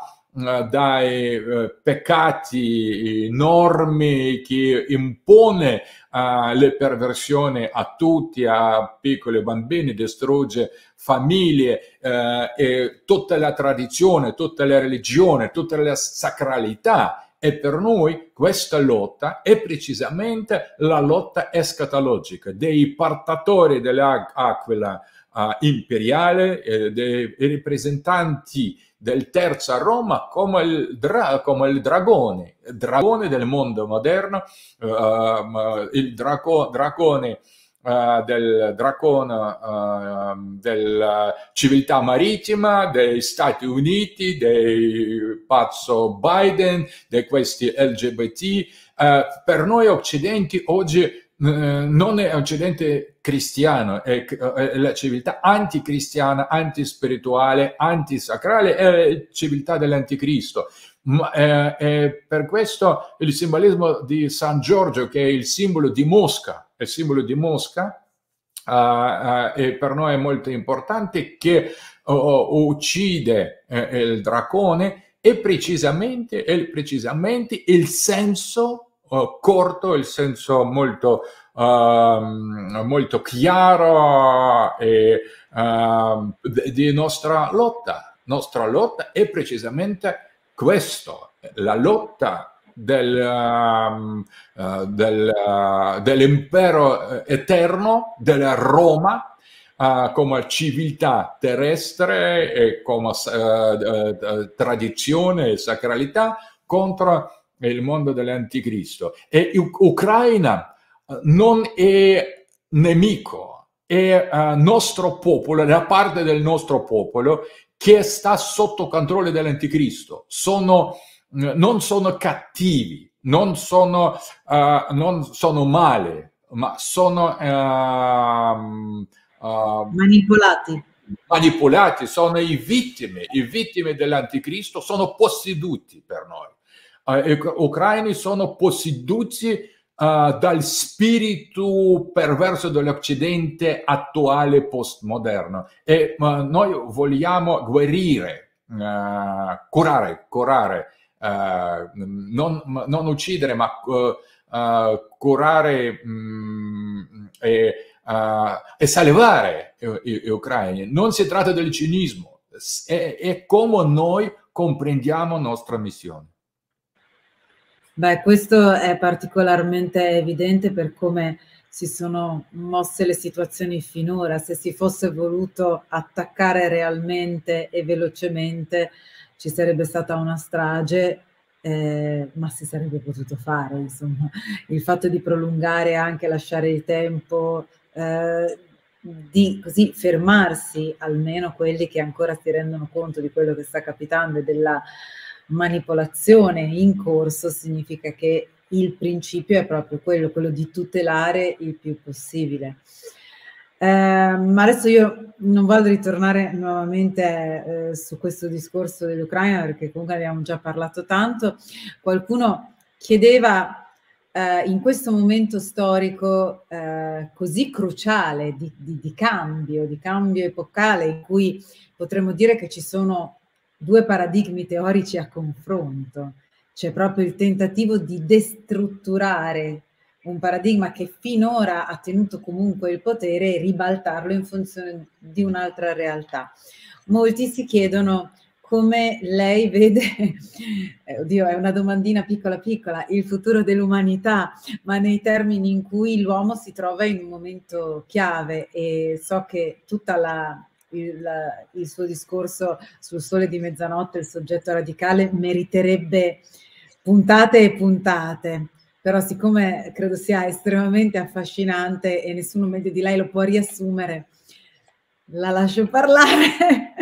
dai uh, peccati enormi, che impone uh, le perversioni a tutti, a piccoli bambini, distrugge famiglie uh, e tutta la tradizione, tutta la religione, tutta la sacralità. E per noi questa lotta è precisamente la lotta escatologica dei portatori dell'aquila uh, imperiale, eh, dei rappresentanti del terza Roma, come il, dra come il dragone, il dragone del mondo moderno, uh, il draco dragone uh, del dragone uh, della civiltà marittima, degli Stati Uniti, dei pazzo Biden, di questi L G B T. Uh, per noi occidenti oggi non è Occidente cristiano, è, è la civiltà anticristiana, antispirituale, antisacrale, è la civiltà dell'anticristo. Ma, eh, eh, per questo il simbolismo di San Giorgio, che è il simbolo di Mosca, è il simbolo di Mosca, uh, uh, e per noi è molto importante, che uh, uccide uh, il dracone, e precisamente, è precisamente il senso Uh, corto, il senso molto, uh, molto chiaro e, uh, di nostra lotta. Nostra lotta è precisamente questo, la lotta del, uh, uh, del, uh, dell'impero eterno, della Roma, uh, come civiltà terrestre e come uh, uh, tradizione e sacralità, contro il mondo dell'anticristo. E Ucraina non è nemico, è uh, nostro popolo, da parte del nostro popolo, che sta sotto controllo dell'anticristo. Sono, non sono cattivi, non sono, uh, non sono male, ma sono uh, uh, manipolati. manipolati, sono i vittime, i vittime dell'anticristo, sono posseduti per noi. Uh, ucraini sono posseduti uh, dal spirito perverso dell'Occidente attuale postmoderno, e uh, noi vogliamo guarire, uh, curare, curare, uh, non, non uccidere, ma uh, uh, curare um, e, uh, e salvare gli ucraini. Non si tratta del cinismo, è, è come noi comprendiamo la nostra missione. Beh, questo è particolarmente evidente per come si sono mosse le situazioni finora. Se si fosse voluto attaccare realmente e velocemente, ci sarebbe stata una strage, eh, ma si sarebbe potuto fare, insomma. Il fatto di prolungare, anche lasciare il tempo, eh, di così fermarsi, almeno quelli che ancora si rendono conto di quello che sta capitando e della manipolazione in corso, significa che il principio è proprio quello, quello di tutelare il più possibile. Eh, ma adesso io non voglio ritornare nuovamente eh, su questo discorso dell'Ucraina, perché comunque abbiamo già parlato tanto. Qualcuno chiedeva eh, in questo momento storico eh, così cruciale di, di, di cambio, di cambio epocale, in cui potremmo dire che ci sono due paradigmi teorici a confronto. C'è proprio il tentativo di destrutturare un paradigma che finora ha tenuto comunque il potere e ribaltarlo in funzione di un'altra realtà. Molti si chiedono come lei vede, eh, oddio, è una domandina piccola piccola, il futuro dell'umanità, ma nei termini in cui l'uomo si trova in un momento chiave, e so che tutta la Il, il suo discorso sul Sole di Mezzanotte, il soggetto radicale, meriterebbe puntate e puntate, però siccome credo sia estremamente affascinante e nessuno meglio di lei lo può riassumere, la lascio parlare.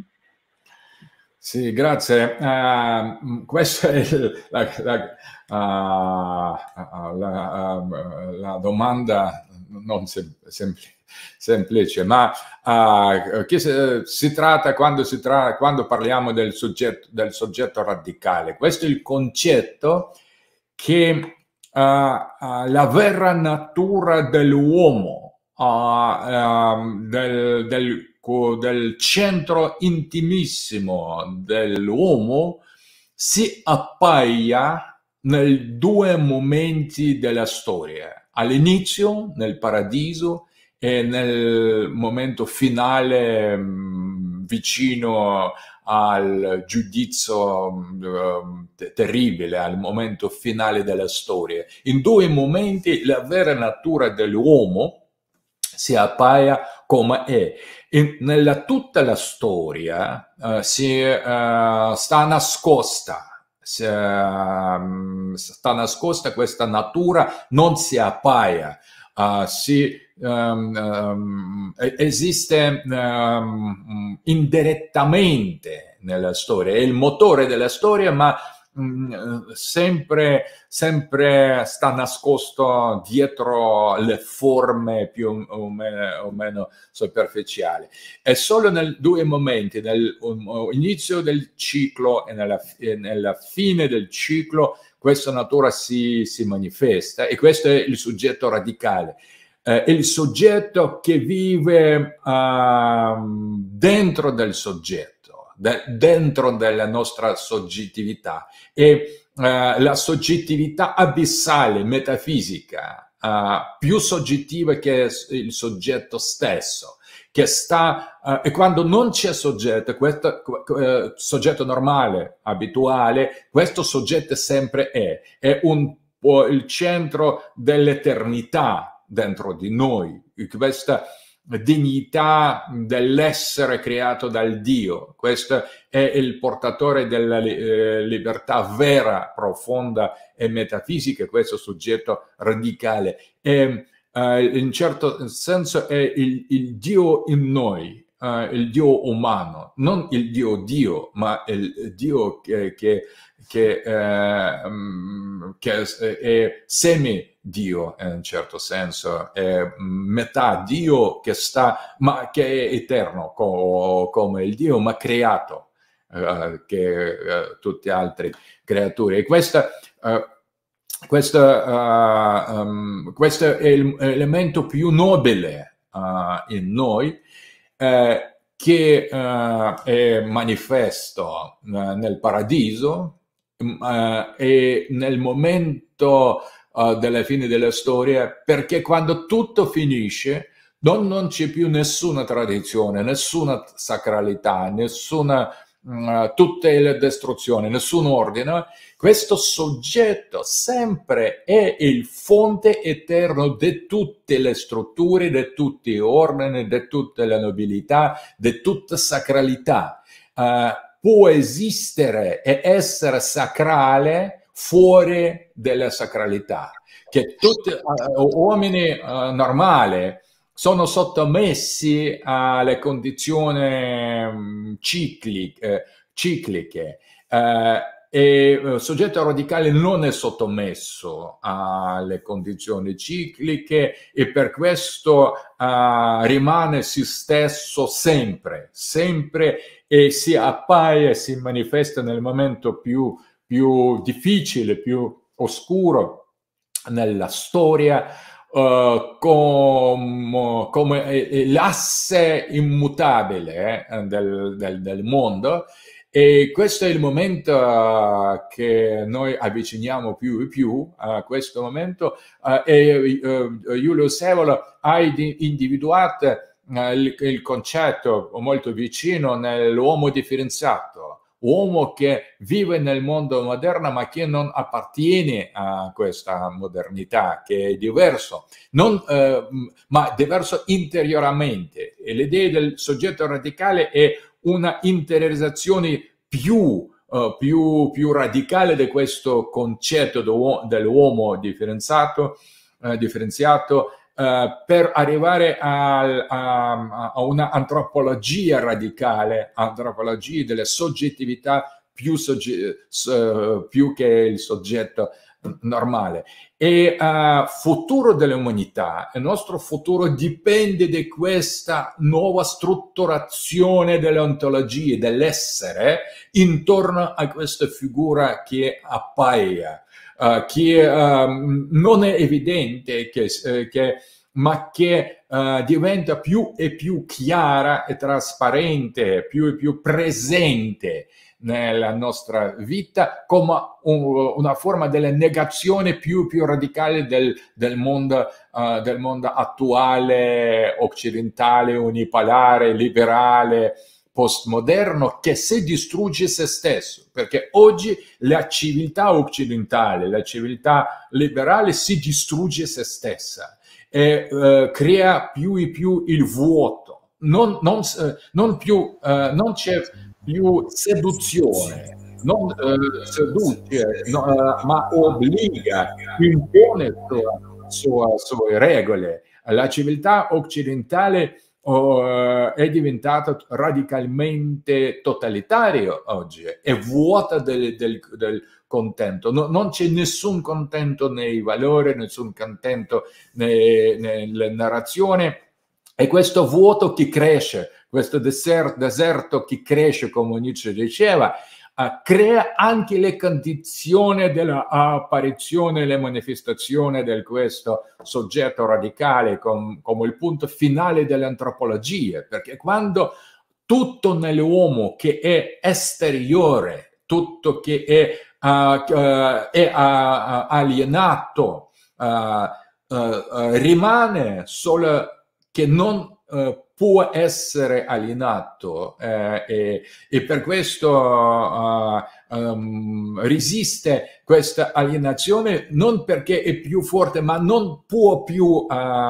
Sì, grazie. Uh, questa è la, la, uh, la, uh, la domanda non sem semplice. semplice, ma uh, che si, si tratta quando, si tra quando parliamo del soggetto, del soggetto radicale. Questo è il concetto che uh, uh, la vera natura dell'uomo, uh, uh, del, del, del centro intimissimo dell'uomo, si appaia nei due momenti della storia: all'inizio, nel paradiso, e nel momento finale, mh, vicino al giudizio mh, terribile, al momento finale della storia. In due momenti la vera natura dell'uomo si appaia come è. E nella tutta la storia uh, si uh, sta nascosta. Si, uh, sta nascosta questa natura, non si appaia. Uh, si, um, um, esiste um, indirettamente nella storia, è il motore della storia, ma mh, sempre, sempre sta nascosto dietro le forme più o meno, o meno superficiali. È solo nei due momenti, nell'inizio del ciclo e nella, e nella fine del ciclo, questa natura si, si manifesta, e questo è il soggetto radicale. Eh, il soggetto che vive uh, dentro del soggetto, de dentro della nostra soggettività, e uh, la soggettività abissale, metafisica, uh, più soggettiva che il soggetto stesso, che sta, uh, e quando non c'è soggetto, questo uh, soggetto normale, abituale, questo soggetto sempre è, è un po' il centro dell'eternità dentro di noi, questa dignità dell'essere creato dal Dio. Questo è il portatore della eh, libertà vera, profonda e metafisica, questo soggetto radicale. E eh, in certo senso è il, il Dio in noi, eh, il Dio umano, non il Dio Dio, ma il Dio che, che, che, eh, che è semi Dio, in un certo senso, è metà Dio che sta, ma che è eterno co come il Dio, ma creato, eh, che eh, tutte le altre creature. E questa, eh, questa, uh, um, questo è l'elemento più nobile uh, in noi, eh, che uh, è manifesto uh, nel paradiso, uh, e nel momento Uh, della fine della storia, perché quando tutto finisce non, non c'è più nessuna tradizione, nessuna sacralità, nessuna uh, tutte le distruzioni, nessun ordine. Questo soggetto sempre è il fonte eterno di tutte le strutture, di tutti gli ordini, di tutte le nobiltà, di tutta sacralità. Uh, può esistere e essere sacrale fuori della sacralità, che tutti uh, uomini uh, normali sono sottomessi alle condizioni um, cicliche, cicliche uh, e il soggetto radicale non è sottomesso alle condizioni cicliche, e per questo uh, rimane se stesso sempre, sempre, e si appaia e si manifesta nel momento più più difficile, più oscuro nella storia, uh, come, come l'asse immutabile eh, del, del, del mondo. E questo è il momento uh, che noi avviciniamo più e più a questo momento, uh, e uh, Giulio Scaevola ha individuato uh, il, il concetto molto vicino nell'uomo differenziato, uomo che vive nel mondo moderno ma che non appartiene a questa modernità, che è diverso, non, eh, ma diverso interiormente. E l'idea del soggetto radicale è una interiorizzazione più, uh, più, più radicale di questo concetto dell'uomo differenziato, uh, differenziato Uh, per arrivare a, a, a una antropologia radicale, antropologia delle soggettività più, sogge uh, più che il soggetto normale. E il uh, futuro dell'umanità, il nostro futuro dipende da questa nuova strutturazione delle ontologie, dell'essere, intorno a questa figura che appaia. Uh, che uh, non è evidente, che, uh, che, ma che uh, diventa più e più chiara e trasparente, più e più presente nella nostra vita, come un, una forma della negazione più e più radicale del, del, mondo, uh, del mondo attuale, occidentale, unipolare, liberale, postmoderno, che si distrugge se stesso, perché oggi la civiltà occidentale, la civiltà liberale si distrugge se stessa e uh, crea più e più il vuoto, non, non, uh, non, più, uh, non c'è più seduzione, non uh, seduce, no, uh, ma obbliga, impone sue, sue regole. La civiltà occidentale Uh, è diventato radicalmente totalitario oggi, è vuota del, del, del contento, no, non c'è nessun contento nei valori, nessun contento nei, nelle narrazioni, e questo vuoto che cresce, questo deserto, deserto che cresce, come Nietzsche diceva, Uh, crea anche le condizioni dell'apparizione, le manifestazioni di questo soggetto radicale com, come il punto finale dell'antropologia, perché quando tutto nell'uomo che è esteriore, tutto che è, uh, uh, è uh, alienato, uh, uh, uh, rimane solo che non uh, può essere alienato, eh, e, e per questo uh, um, resiste questa alienazione, non perché è più forte, ma non può più uh,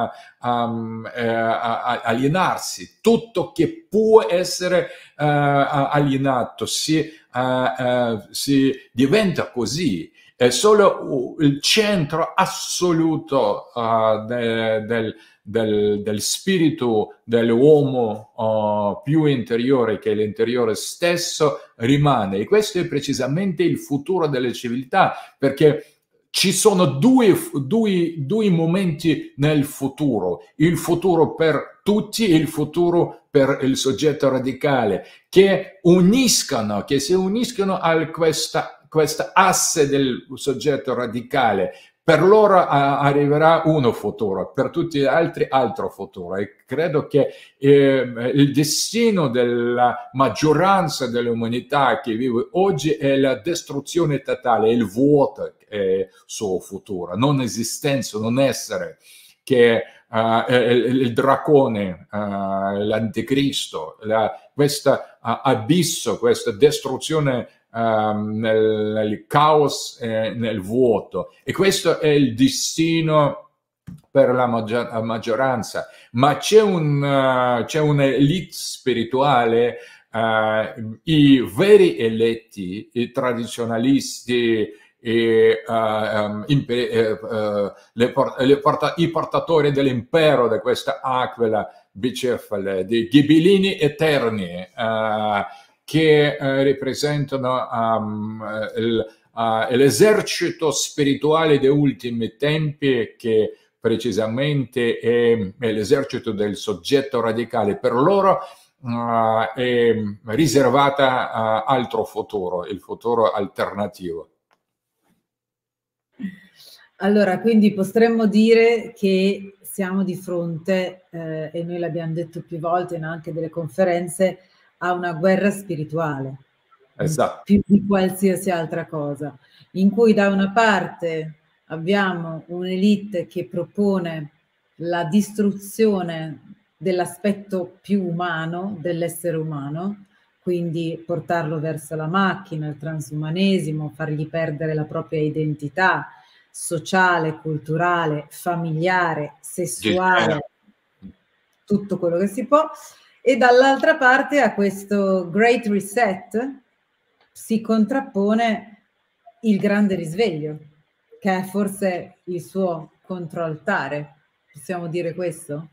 um, uh, alienarsi. Tutto che può essere uh, alienato si, uh, uh, si diventa così. È solo il centro assoluto uh, de, del, del, del spirito dell'uomo uh, più interiore, che è l'interiore stesso, rimane. E questo è precisamente il futuro delle civiltà, perché ci sono due, due, due momenti nel futuro: il futuro per tutti e il futuro per il soggetto radicale, che uniscono, che si uniscono a questa questa asse del soggetto radicale. Per loro uh, arriverà uno futuro, per tutti gli altri altro futuro. E credo che eh, il destino della maggioranza dell'umanità che vive oggi è la distruzione totale, il vuoto è il suo futuro, non esistenza, non essere, che uh, il, il dracone, uh, l'anticristo, questo uh, abisso, questa distruzione Um, nel, nel caos e nel vuoto, e questo è il destino per la, maggior, la maggioranza. Ma c'è un, uh, c'è un'elite spirituale, uh, i veri eletti, i tradizionalisti, e, uh, um, imper- uh, le port- le porta- i portatori dell'impero di questa aquila bicefale, di ghibellini eterni, uh, che eh, rappresentano um, il, uh, l'esercito spirituale degli ultimi tempi, che precisamente è, è l'esercito del soggetto radicale. Per loro uh, è riservata uh, altro futuro, il futuro alternativo. Allora, quindi potremmo dire che siamo di fronte, eh, e noi l'abbiamo detto più volte in anche delle conferenze, a una guerra spirituale, esatto, più di qualsiasi altra cosa, in cui da una parte abbiamo un'elite che propone la distruzione dell'aspetto più umano dell'essere umano, quindi portarlo verso la macchina, il transumanesimo, fargli perdere la propria identità sociale, culturale, familiare, sessuale, tutto quello che si può. E dall'altra parte a questo Great Reset si contrappone il grande risveglio, che è forse il suo controaltare. Possiamo dire questo?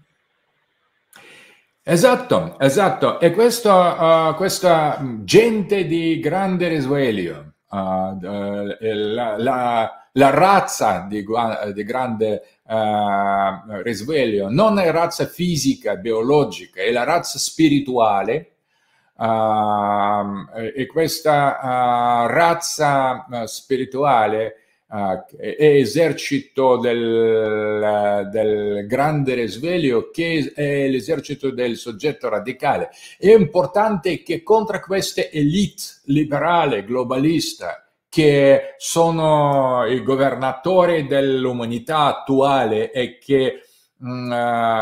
Esatto, esatto. E questo, uh, questa gente di grande risveglio, uh, uh, la, la, la razza di, di grande uh, risveglio, non è razza fisica, biologica, è la razza spirituale. Uh, e questa uh, razza uh, spirituale uh, è esercito del, del grande risveglio, che è l'esercito del soggetto radicale. È importante che contro queste elite liberale, globalista, che sono i governatori dell'umanità attuale e che uh,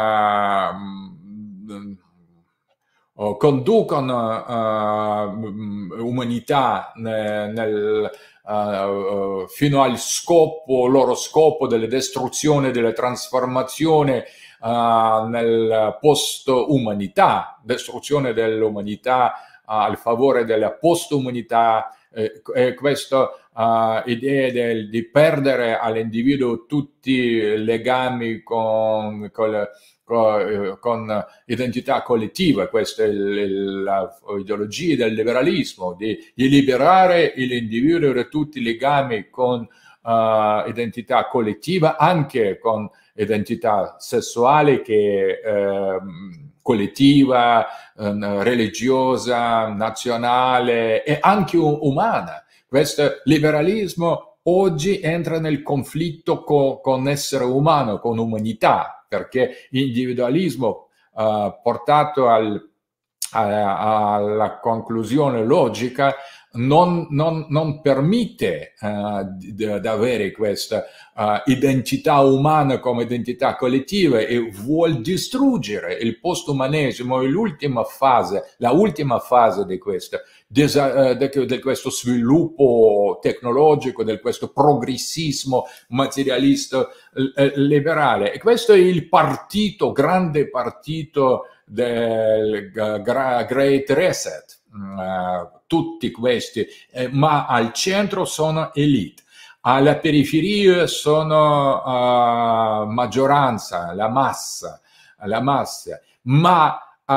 conducono uh, umanità nel, nel, uh, fino al scopo, loro scopo della distruzione, della trasformazione uh, nel post-umanità, distruzione dell'umanità uh, al favore della post-umanità, eh, e questa uh, idea del, di perdere all'individuo tutti i legami con, con con, con identità collettiva. Questa è l'ideologia del liberalismo, di, di liberare l'individuo da tutti i legami con uh, identità collettiva, anche con identità sessuale che eh, collettiva, eh, religiosa, nazionale e anche umana. Questo liberalismo oggi entra nel conflitto co con essere umano, con umanità, perché l'individualismo eh, portato al, a, alla conclusione logica non, non, non permette uh, di avere questa uh, identità umana come identità collettiva e vuol distruggere il postumanesimo, l'ultima fase, la ultima fase di questo, di, di questo sviluppo tecnologico, di questo progressismo materialista liberale. E questo è il partito, grande partito del Great Reset. Uh, tutti questi, eh, ma al centro sono elite, alla periferia sono uh, maggioranza, la massa, la massa, ma uh,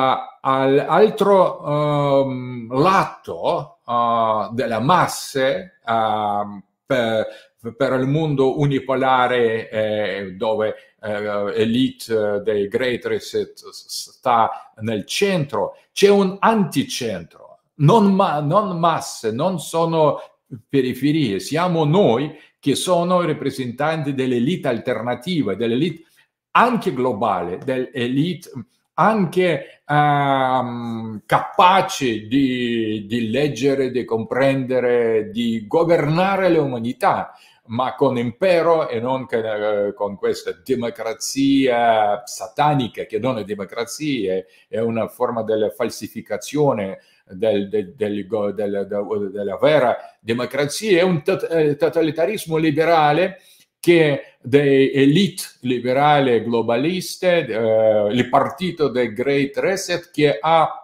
all'altro um, lato uh, della massa, uh, per, per il mondo unipolare eh, dove Uh, elite uh, dei Great Reset sta nel centro, c'è un anticentro, non, ma non masse, non sono periferie, siamo noi che sono i rappresentanti dell'elite alternativa, dell'elite anche globale, dell'elite anche um, capace di, di leggere, di comprendere, di governare l'umanità, ma con impero e non che, eh, con questa democrazia satanica, che non è democrazia, è una forma della falsificazione del, del, del, del, del, della vera democrazia, è un totalitarismo liberale che delle elite liberali globaliste, eh, il partito del Great Reset, che ha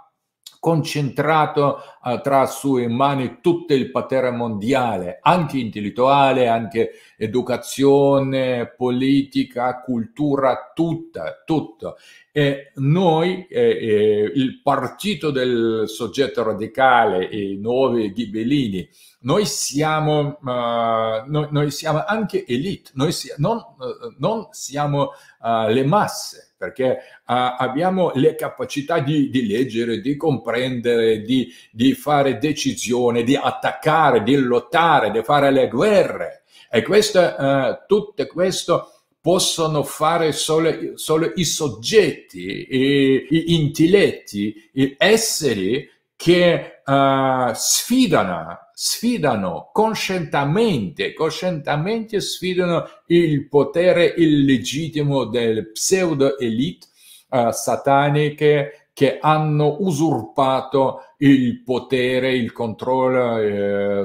concentrato uh, tra sue mani tutto il potere mondiale, anche intellettuale, anche educazione, politica, cultura, tutta, tutto. E noi, eh, eh, il partito del soggetto radicale, i nuovi ghibellini, noi siamo, uh, noi, noi siamo anche elite, noi si, non, uh, non siamo uh, le masse, perché uh, abbiamo le capacità di, di leggere, di comprendere, di, di fare decisioni, di attaccare, di lottare, di fare le guerre. E questo, uh, tutto questo possono fare solo, solo i soggetti, i, gli intelletti, gli esseri che uh, sfidano, sfidano coscientemente, coscientemente sfidano il potere illegittimo delle pseudo-elite uh, sataniche che hanno usurpato il potere, il controllo eh,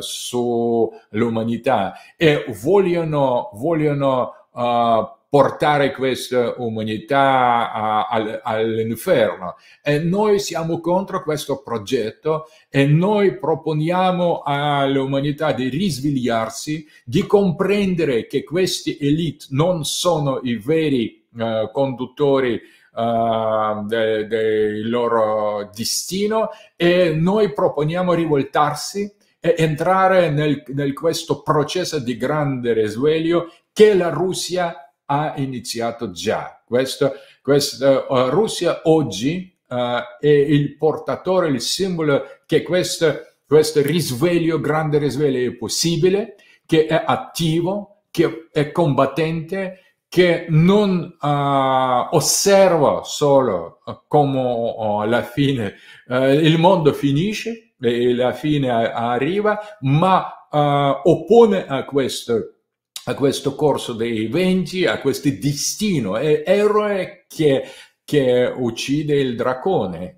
sull'umanità e vogliono, vogliono uh, portare questa umanità uh, all'inferno. E noi siamo contro questo progetto e noi proponiamo all'umanità di risvegliarsi, di comprendere che queste elite non sono i veri uh, conduttori Uh, del de loro destino, e noi proponiamo rivoltarsi e entrare nel, nel questo processo di grande risveglio che la Russia ha iniziato già. Questo, questa uh, Russia oggi uh, è il portatore, il simbolo che questo, questo risveglio, grande risveglio è possibile, che è attivo, che è combattente, che non uh, osserva solo uh, come uh, alla fine uh, il mondo finisce e la fine arriva, ma uh, oppone a questo, a questo corso dei eventi, a questo destino, è eroe che, che uccide il dracone.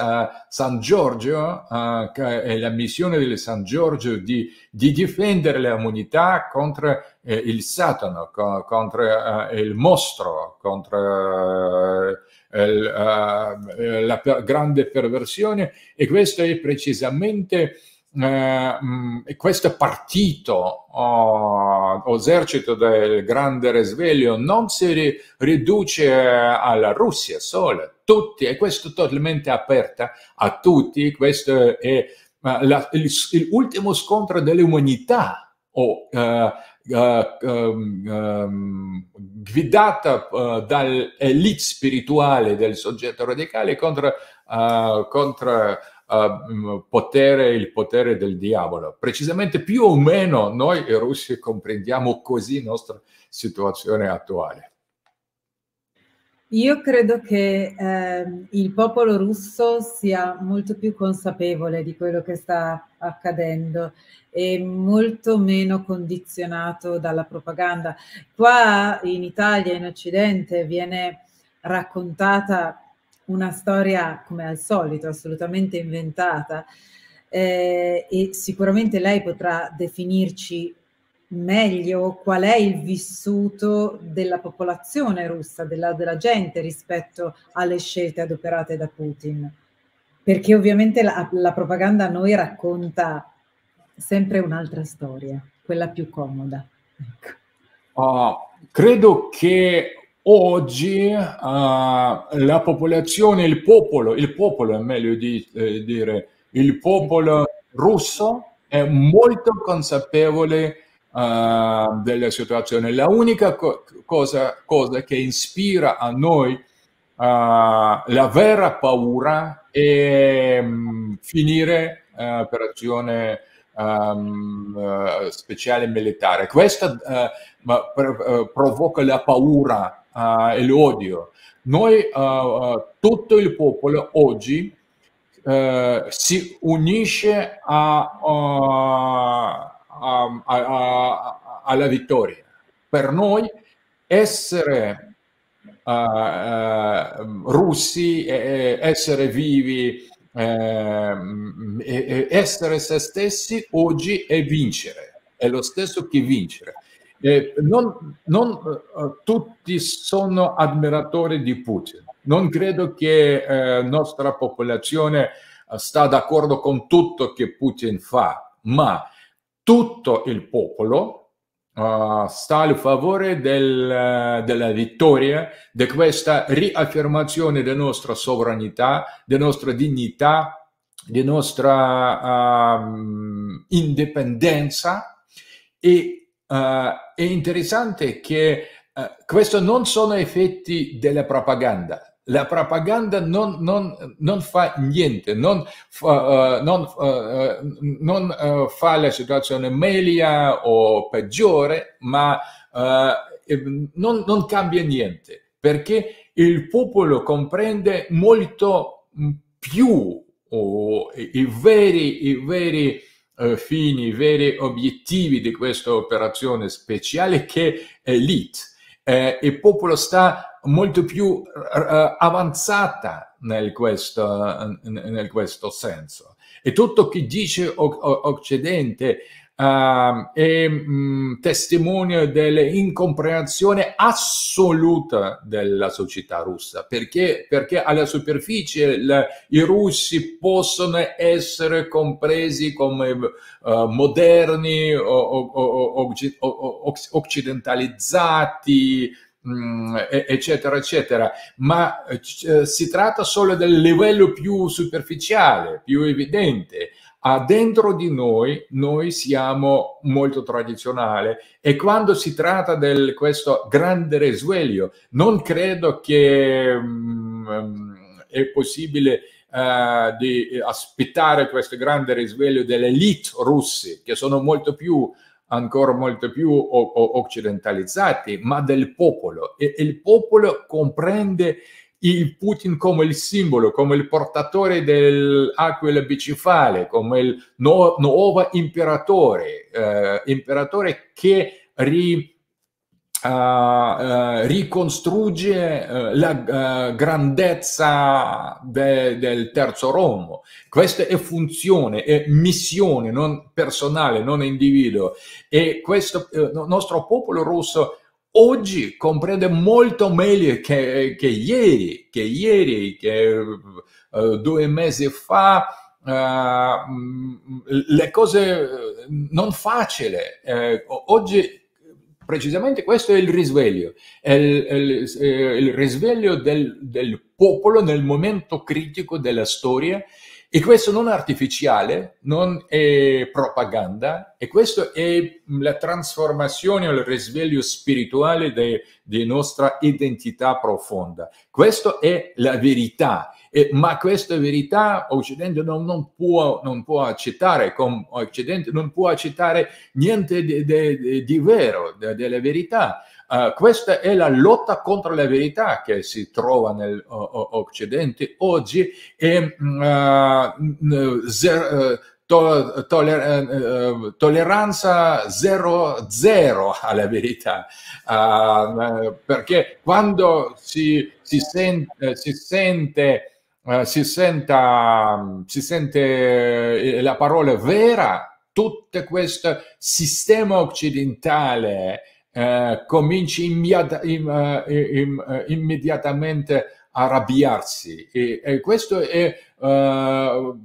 San Giorgio, uh, è la missione di San Giorgio di, di difendere l'umanità contro eh, il Satana, co contro uh, il mostro, contro uh, il, uh, la per grande perversione, e questo è precisamente eh, mh, questo partito o oh, esercito del grande risveglio non si ri riduce alla Russia sola, tutti, e questo è totalmente aperta a tutti, questo è l'ultimo scontro dell'umanità, o uh, uh, um, um, guidata uh, dall'elite spirituale del soggetto radicale contro, uh, contro uh, potere, il potere del diavolo. Precisamente più o meno noi russi comprendiamo così la nostra situazione attuale. Io credo che eh, il popolo russo sia molto più consapevole di quello che sta accadendo e molto meno condizionato dalla propaganda. Qua in Italia, in Occidente, viene raccontata una storia, come al solito, assolutamente inventata, eh, e sicuramente lei potrà definirci meglio qual è il vissuto della popolazione russa, della, della gente rispetto alle scelte adoperate da Putin, perché ovviamente la, la propaganda a noi racconta sempre un'altra storia, quella più comoda. Ecco. Uh, credo che oggi uh, la popolazione, il popolo, il popolo è meglio di eh, dire, il popolo russo è molto consapevole Uh, della situazione. La unica co cosa, cosa che ispira a noi uh, la vera paura è um, finire uh, operazione um, uh, speciale militare. Questa uh, uh, provoca la paura uh, e l'odio. Noi, uh, uh, tutto il popolo oggi uh, si unisce a uh, A, a, alla vittoria. Per noi essere uh, uh, russi, eh, essere vivi, eh, essere se stessi oggi è vincere, è lo stesso che vincere. Eh, non non uh, tutti sono ammiratori di Putin. Non credo che la eh, nostra popolazione uh, sta d'accordo con tutto che Putin fa, ma tutto il popolo uh, sta a favore del, della vittoria, di questa riaffermazione della nostra sovranità, della nostra dignità, della nostra uh, indipendenza. E uh, è interessante che uh, questo non sono effetti della propaganda. La propaganda non, non, non fa niente, non fa, uh, non, uh, non uh, fa la situazione meglio o peggiore, ma uh, non, non cambia niente, perché il popolo comprende molto più oh, i veri, i veri uh, fini, i veri obiettivi di questa operazione speciale che è l'elite. Eh, il popolo sta molto più uh, avanzata nel questo, nel questo senso. E tutto chi dice Occidente uh, è mh, testimonio dell'incomprensione assoluta della società russa, perché, perché alla superficie la, i russi possono essere compresi come uh, moderni o, o, o, o occidentalizzati, eccetera eccetera, ma eh, si tratta solo del livello più superficiale, più evidente. Ah, dentro di noi noi siamo molto tradizionali, e quando si tratta di questo grande risveglio non credo che um, è possibile uh, di aspettare questo grande risveglio delle elite russe, che sono molto più ancora molto più occidentalizzati, ma del popolo. E il popolo comprende il Putin come il simbolo, come il portatore dell'aquila bicefale, come il nu nuovo imperatore, eh, imperatore che ri, uh, uh, ricostrugge uh, la uh, grandezza de del terzo Romo. Questa è funzione, è missione non personale, non individuo. E questo eh, nostro popolo russo oggi comprende molto meglio che, che ieri, che ieri, che uh, due mesi fa uh, le cose non facili. Uh, oggi precisamente questo è il risveglio, è il, il, il risveglio del, del popolo nel momento critico della storia, e questo non è artificiale, non è propaganda, e questo è la trasformazione, il risveglio spirituale di nostra identità profonda. Questa è la verità. Eh, ma questa verità Occidente non, non, può, non può accettare, con Occidente non può accettare niente di, di, di vero, de, della verità. Uh, questa è la lotta contro la verità che si trova nell'Occidente oggi, e uh, zero, to, toler, uh, tolleranza zero zero alla verità, uh, perché quando si, si sente, si sente Uh, si, senta, si sente la parola vera, tutto questo sistema occidentale uh, comincia immediata, im, uh, im, uh, immediatamente a arrabbiarsi, e, e questo è uh,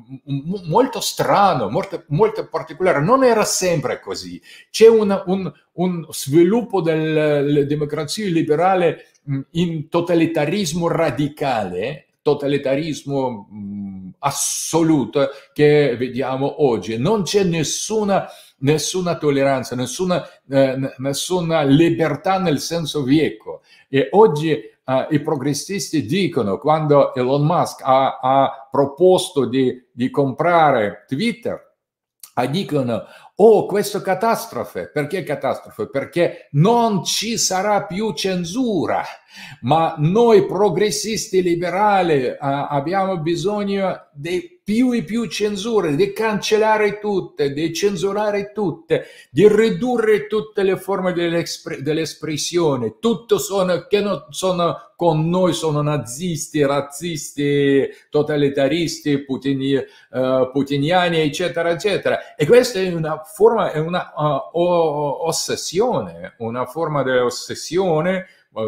molto strano, molto, molto particolare. Non era sempre così. C'è un, un, un sviluppo della democrazia liberale in totalitarismo radicale, totalitarismo mh, assoluto che vediamo oggi. Non c'è nessuna, nessuna tolleranza, nessuna, eh, nessuna libertà nel senso vecchio. E oggi eh, i progressisti dicono, quando Elon Musk ha, ha proposto di, di comprare Twitter, dicono: oh, questa catastrofe. Perché catastrofe? Perché non ci sarà più censura, ma noi progressisti liberali uh, abbiamo bisogno di più e più censure, di cancellare tutte, di censurare tutte, di ridurre tutte le forme dell'espressione. Tutto sono, che non sono con noi, sono nazisti, razzisti, totalitaristi, putini, uh, putiniani, eccetera, eccetera. E questa è una forma, è una uh, ossessione, una forma di ossessione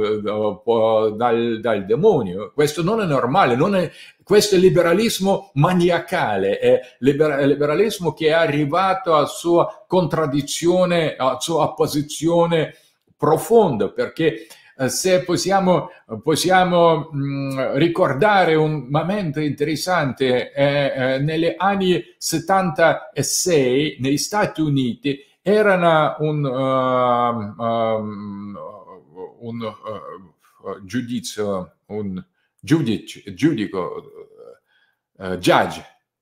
uh, dal, dal demonio. Questo non è normale, non è, questo è liberalismo maniacale, è liberalismo che è arrivato a sua contraddizione, a sua opposizione profonda, perché se possiamo, possiamo mh, ricordare un momento interessante, eh, eh, negli anni settantasei negli Stati Uniti era un, uh, um, un uh, giudizio, un giudice, giudico, uh, judge.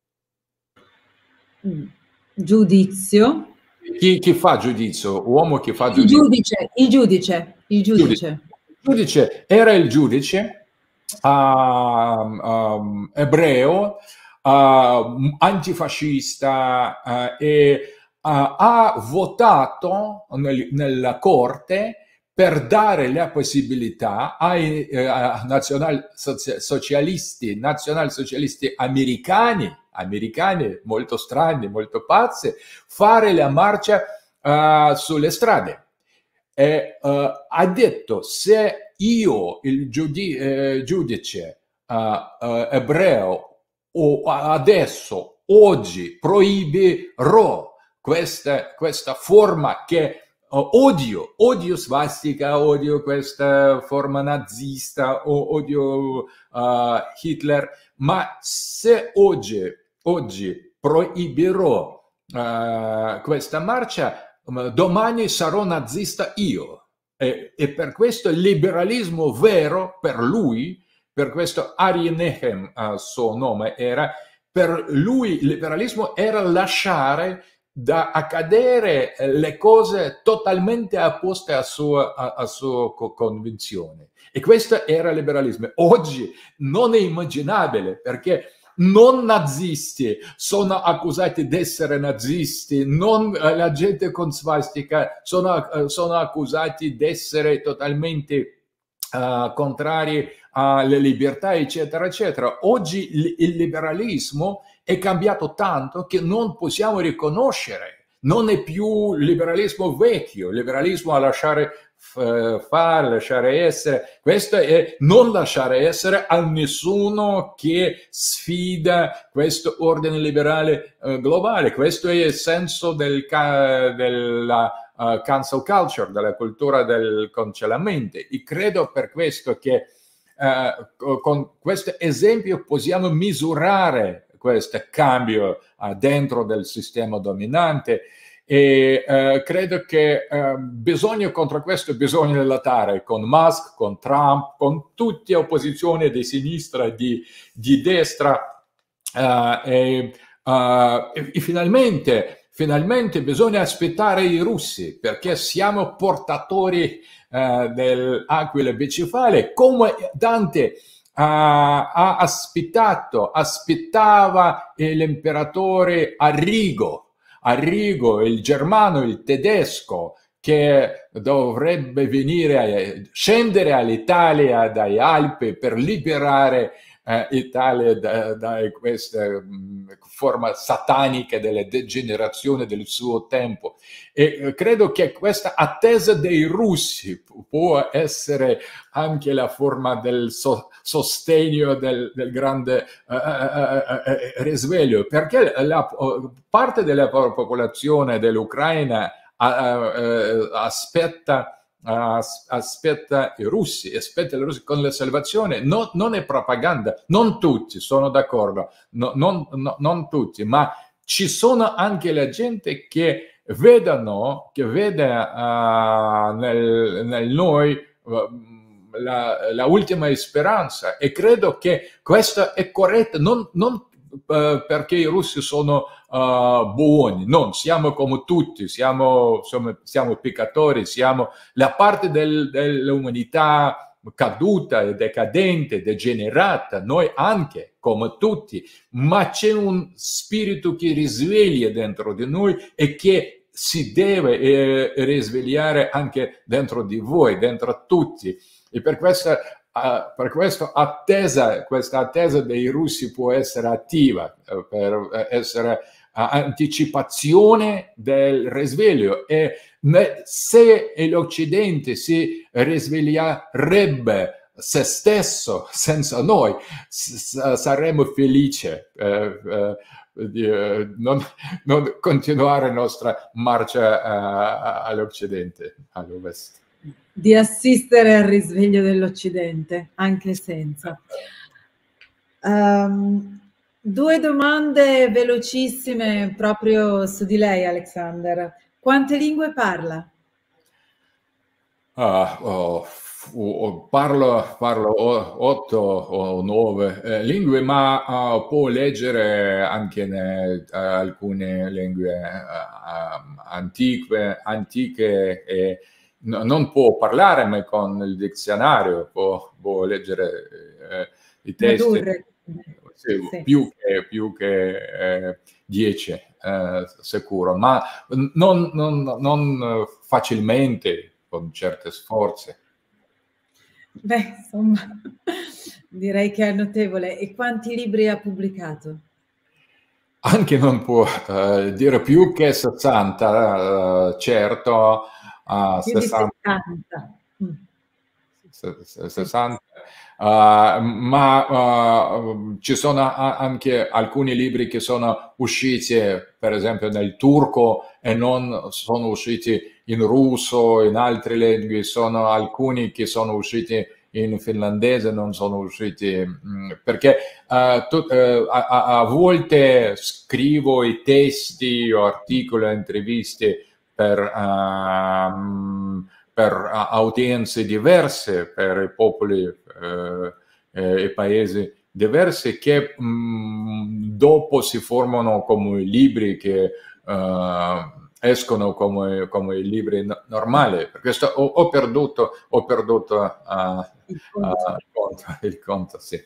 Giudizio. Chi, chi fa giudizio? Uomo che fa il giudizio. Giudice, il giudice, il giudice. Il giudice era il giudice uh, um, ebreo, uh, antifascista, uh, e uh, ha votato nel, nella corte per dare la possibilità ai uh, nazionalsocialisti, nazionalsocialisti americani, americani molto strani, molto pazzi, fare la marcia uh, sulle strade. E, uh, ha detto: se io, il giudi eh, giudice uh, uh, ebreo, o adesso, oggi, proibirò questa, questa forma che uh, odio, odio svastica, odio questa forma nazista, o odio uh, Hitler, ma se oggi, oggi proibirò uh, questa marcia, domani sarò nazista io. E, e per questo il liberalismo vero per lui, per questo Ari Nehem, uh, suo nome era, per lui il liberalismo era lasciare da accadere le cose totalmente opposte a sua, a, a sua convinzione. E questo era il liberalismo. Oggi non è immaginabile, perché non nazisti sono accusati di essere nazisti, non la gente con svastica sono, sono accusati di essere totalmente uh, contrari alle libertà, eccetera, eccetera. Oggi il, il liberalismo è cambiato tanto che non possiamo riconoscere. Non è più liberalismo vecchio, liberalismo a lasciare fare, lasciare essere. Questo è non lasciare essere a nessuno che sfida questo ordine liberale uh, globale. Questo è il senso del, della uh, cancel culture, della cultura del cancellamento. E credo per questo che uh, con questo esempio possiamo misurare questo cambio uh, dentro del sistema dominante. E eh, credo che eh, bisogna contro questo bisogna lottare con Musk, con Trump, con tutte le opposizioni di sinistra e di, di destra eh, e, uh, e, e finalmente, finalmente bisogna aspettare i russi, perché siamo portatori eh, dell'aquila bicefale come Dante ha, ha aspettato, aspettava l'imperatore Arrigo. Arrigo, il germano, il tedesco, che dovrebbe venire, scendere all'Italia dai Alpi per liberare eh, l'Italia da, da questa mh, forma satanica della degenerazione del suo tempo. E eh, credo che questa attesa dei russi può essere anche la forma del so, sostegno del, del grande uh, uh, uh, uh, risveglio, perché la uh, parte della popolazione dell'Ucraina uh, uh, aspetta Uh, aspetta i russi, aspetta i russi con la salvazione. No, non è propaganda, non tutti, sono d'accordo, no, non, no, non tutti, ma ci sono anche la gente che vedono, che vede uh, nel, nel noi uh, la, la ultima speranza, e credo che questo è corretto, non, non uh, perché i russi sono Uh, buoni, non, siamo come tutti, siamo, siamo, siamo peccatori, siamo la parte del, dell'umanità caduta e decadente, degenerata, noi anche, come tutti, ma c'è un spirito che risveglia dentro di noi e che si deve eh, risvegliare anche dentro di voi, dentro tutti. E per questa Uh, per questo attesa, questa attesa dei russi può essere attiva, uh, per essere uh, anticipazione del risveglio, e ne, se l'Occidente si risveglierebbe se stesso senza noi, s- saremmo felici uh, uh, di uh, non, non continuare la nostra marcia uh, all'Occidente, all'Ovest. Di assistere al risveglio dell'Occidente, anche senza. Um, due domande velocissime proprio su di lei, Alexander. Quante lingue parla? Uh, oh, oh, parlo, parlo otto o nove eh, lingue, ma uh, può leggere anche ne, uh, alcune lingue uh, antiche, antiche e no, non può parlare, ma con il dizionario può, può leggere eh, i testi. Sì, sì. Più che, più che eh, dieci, eh, sicuro, ma non, non, non facilmente, con certe sforzi. Beh, insomma, direi che è notevole. E quanti libri ha pubblicato? Anche non può uh, dire più che sessanta, uh, certo, uh, più sessanta. Di settanta. Mm. sessanta, uh, ma uh, ci sono anche alcuni libri che sono usciti, per esempio, nel turco e non sono usciti in russo, in altre lingue, sono alcuni che sono usciti in finlandese, non sono usciti, mh, perché uh, tu, uh, a, a volte scrivo i testi o articoli, interviste per... Uh, per audienze diverse, per i popoli e eh, paesi diversi, che mh, dopo si formano come libri che uh, escono come, come libri no, normali. Per questo ho, ho perduto, ho perduto uh, il, conto. Uh, il conto, il conto, sì.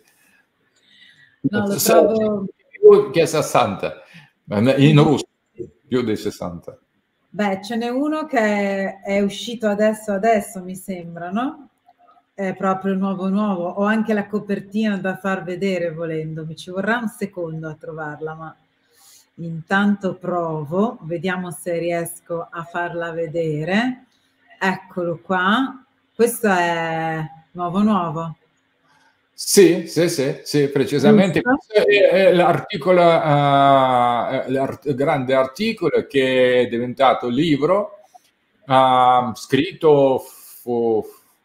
No, lo trovo... Più che sessanta, in russo, più di sessanta. Beh, ce n'è uno che è uscito adesso, adesso mi sembra, no? È proprio nuovo nuovo. Ho anche la copertina da far vedere volendo. Mi ci vorrà un secondo a trovarla, ma intanto provo. Vediamo se riesco a farla vedere. Eccolo qua, questo è nuovo nuovo. Sì, sì, sì, sì, precisamente. Questo è, è l'articolo, uh, l'art grande articolo che è diventato libro, uh, scritto fu,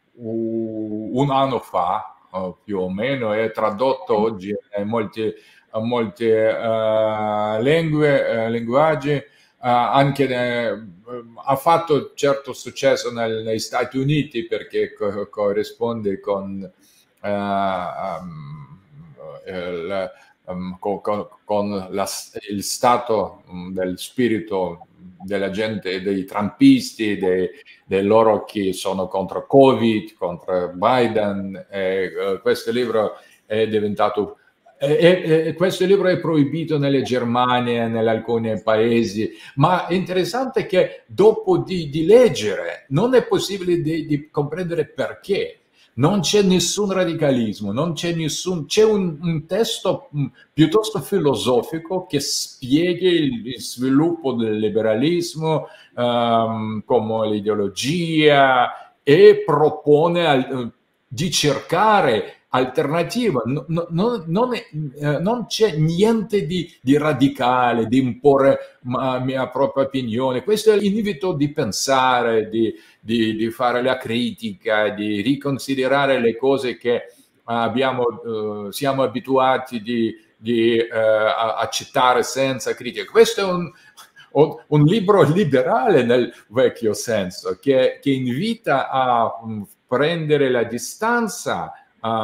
fu un anno fa, uh, più o meno, è tradotto oggi in molti, molti uh, lingue, uh, linguaggi, uh, anche ne, uh, ha fatto certo successo nel, negli Stati Uniti perché co corrisponde con Uh, um, il, um, con, con, con la, il stato um, del spirito della gente, dei trumpisti, dei, dei loro che sono contro Covid, contro Biden. E, uh, questo libro è diventato E, e, questo libro è proibito nelle Germanie, in alcuni paesi, ma è interessante che dopo di, di leggere non è possibile di, di comprendere perché. Non c'è nessun radicalismo, non c'è nessun, c'è un, un testo mh, piuttosto filosofico che spieghi il, il sviluppo del liberalismo um, come l'ideologia e propone al, di cercare alternativa, no, no, no, non, è, eh, non c'è niente di, di radicale, di imporre la mia propria opinione. Questo è l'invito di pensare, di, di, di fare la critica, di riconsiderare le cose che abbiamo, eh, siamo abituati di, di eh, accettare senza critica. Questo è un, un libro liberale nel vecchio senso, che, che invita a um, prendere la distanza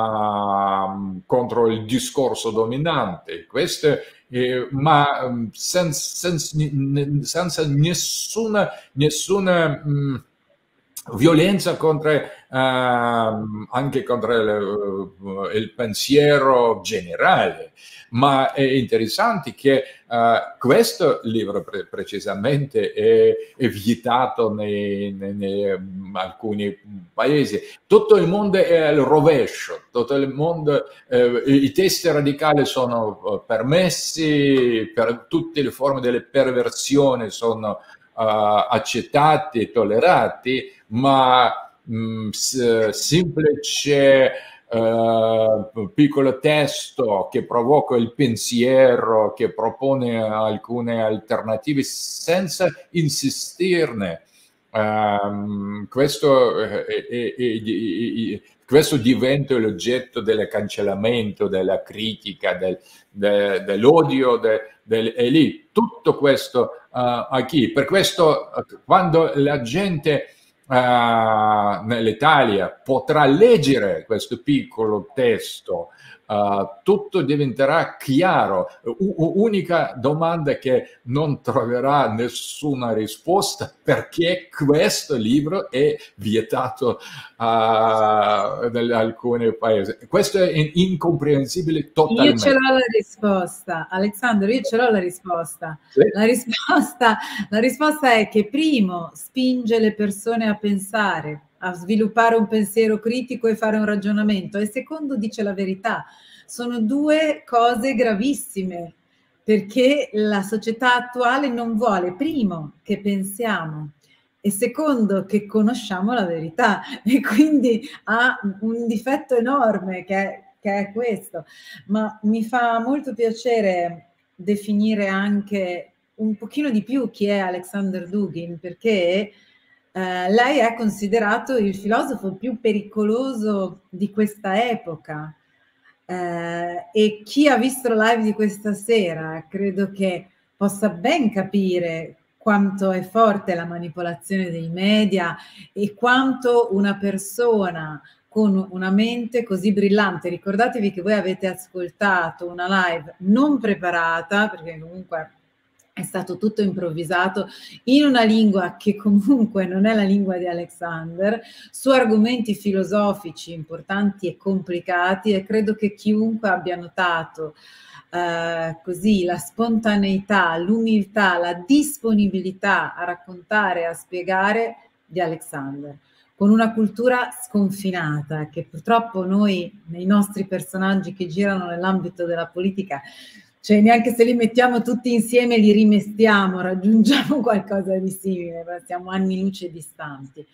Uh, contro il discorso dominante, questo, eh, ma um, senza, senza, senza nessuna, nessuna um, violenza contro, uh, anche contro il, uh, il pensiero generale. Ma è interessante che uh, questo libro pre precisamente è, è vietato nei, nei, nei um, alcuni paesi. Tutto il mondo è al rovescio, tutto il mondo, eh, i testi radicali sono permessi, per tutte le forme delle perversioni sono uh, accettati, tollerati, ma mh, semplice Uh, piccolo testo che provoca il pensiero, che propone alcune alternative senza insistirne. Um, questo, è, è, è, è, questo diventa l'oggetto del cancellamento, della critica, del, de, dell'odio, de, del, e lì tutto questo uh, a chi? Per questo quando la gente Uh, nell'Italia potrà leggere questo piccolo testo, uh, tutto diventerà chiaro. U unica domanda che non troverà nessuna risposta: perché questo libro è vietato uh, in alcuni paesi? Questo è incomprensibile totalmente. Io ce l'ho la risposta, Alessandro, io ce l'ho la risposta. Sì? La risposta. La risposta è che primo spinge le persone a pensare, a sviluppare un pensiero critico e fare un ragionamento, e secondo dice la verità. Sono due cose gravissime, perché la società attuale non vuole, primo, che pensiamo, e secondo, che conosciamo la verità, e quindi ha un difetto enorme che è, che è questo. Ma mi fa molto piacere definire anche un pochino di più chi è Alexander Dugin, perché eh, lei è considerato il filosofo più pericoloso di questa epoca, eh, e chi ha visto la live di questa sera credo che possa ben capire quanto è forte la manipolazione dei media e quanto una persona con una mente così brillante. Ricordatevi che voi avete ascoltato una live non preparata, perché comunque è stato tutto improvvisato, in una lingua che comunque non è la lingua di Alexander, su argomenti filosofici importanti e complicati, e credo che chiunque abbia notato eh, così la spontaneità, l'umiltà, la disponibilità a raccontare, a spiegare di Alexander, con una cultura sconfinata che purtroppo noi, nei nostri personaggi che girano nell'ambito della politica, cioè neanche se li mettiamo tutti insieme li rimestiamo, raggiungiamo qualcosa di simile, siamo anni luce distanti.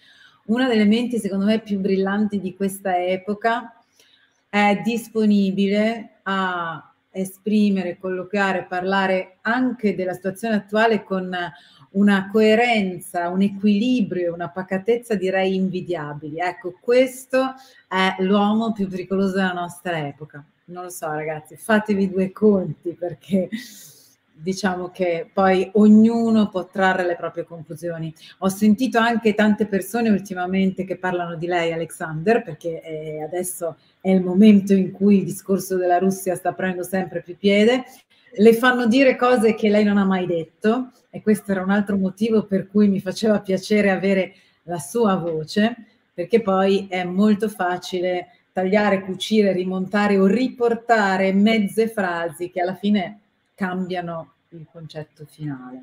una delle menti secondo me più brillanti di questa epoca, è disponibile a esprimere, colloquiare, parlare anche della situazione attuale con una coerenza, un equilibrio, una pacatezza direi invidiabili. Ecco, questo è l'uomo più pericoloso della nostra epoca. Non lo so ragazzi, fatevi due conti, perché diciamo che poi ognuno può trarre le proprie conclusioni. Ho sentito anche tante persone ultimamente che parlano di lei, Alexander, perché eh, adesso è il momento in cui il discorso della Russia sta prendendo sempre più piede, le fanno dire cose che lei non ha mai detto, e questo era un altro motivo per cui mi faceva piacere avere la sua voce, perché poi è molto facile tagliare, cucire, rimontare o riportare mezze frasi che alla fine cambiano il concetto finale.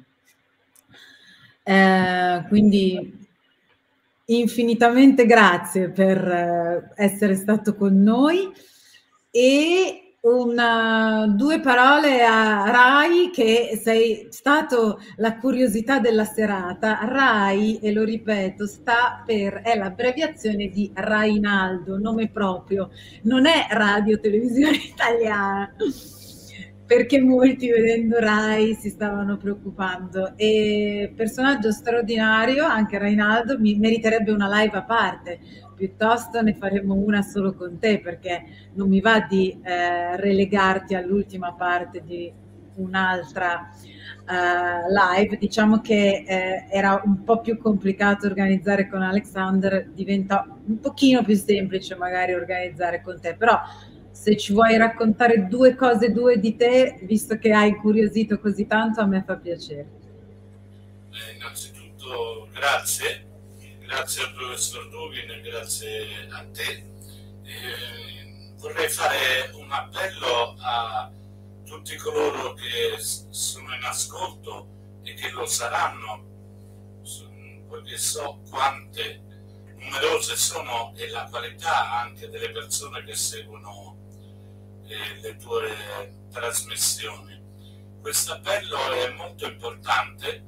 Eh, quindi infinitamente grazie per essere stato con noi, e una, due parole a Rai, che sei stato la curiosità della serata. Rai, e lo ripeto, sta per, è l'abbreviazione di Rainaldo, nome proprio, non è Radio Televisione Italiana, perché molti vedendo Rai si stavano preoccupando. E personaggio straordinario, anche Rainaldo, mi meriterebbe una live a parte, piuttosto ne faremo una solo con te, perché non mi va di eh, relegarti all'ultima parte di un'altra uh, live. Diciamo che eh, era un po' più complicato organizzare con Alexander, diventa un pochino più semplice magari organizzare con te, però se ci vuoi raccontare due cose due di te, visto che hai incuriosito così tanto, a me fa piacere. Eh, innanzitutto grazie, grazie al professor Dugin e grazie a te. Eh, vorrei fare un appello a tutti coloro che sono in ascolto e che lo saranno, poiché so quante numerose sono e la qualità anche delle persone che seguono eh, le tue trasmissioni. Questo appello è molto importante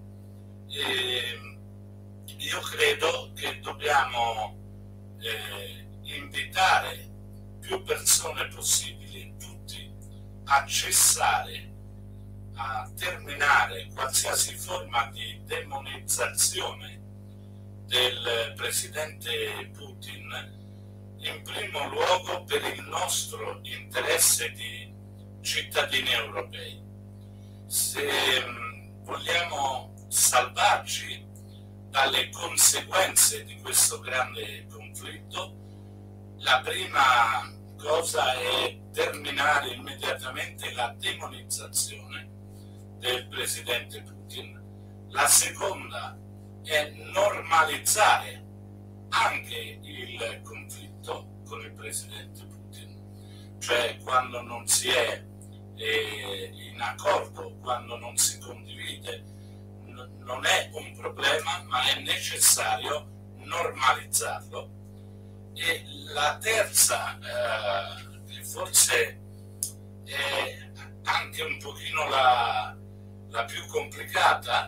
e io credo che dobbiamo eh, invitare più persone possibili, tutti, a cessare, a terminare qualsiasi forma di demonizzazione del presidente Putin, in primo luogo per il nostro interesse di cittadini europei. Se mh, vogliamo salvarci dalle conseguenze di questo grande conflitto, la prima cosa è terminare immediatamente la demonizzazione del presidente Putin. La seconda è normalizzare anche il conflitto con il presidente Putin, cioè quando non si è eh, in accordo, quando non si condivide, n- non è un problema, ma è necessario normalizzarlo. E la terza, eh, che forse è anche un pochino la, la più complicata,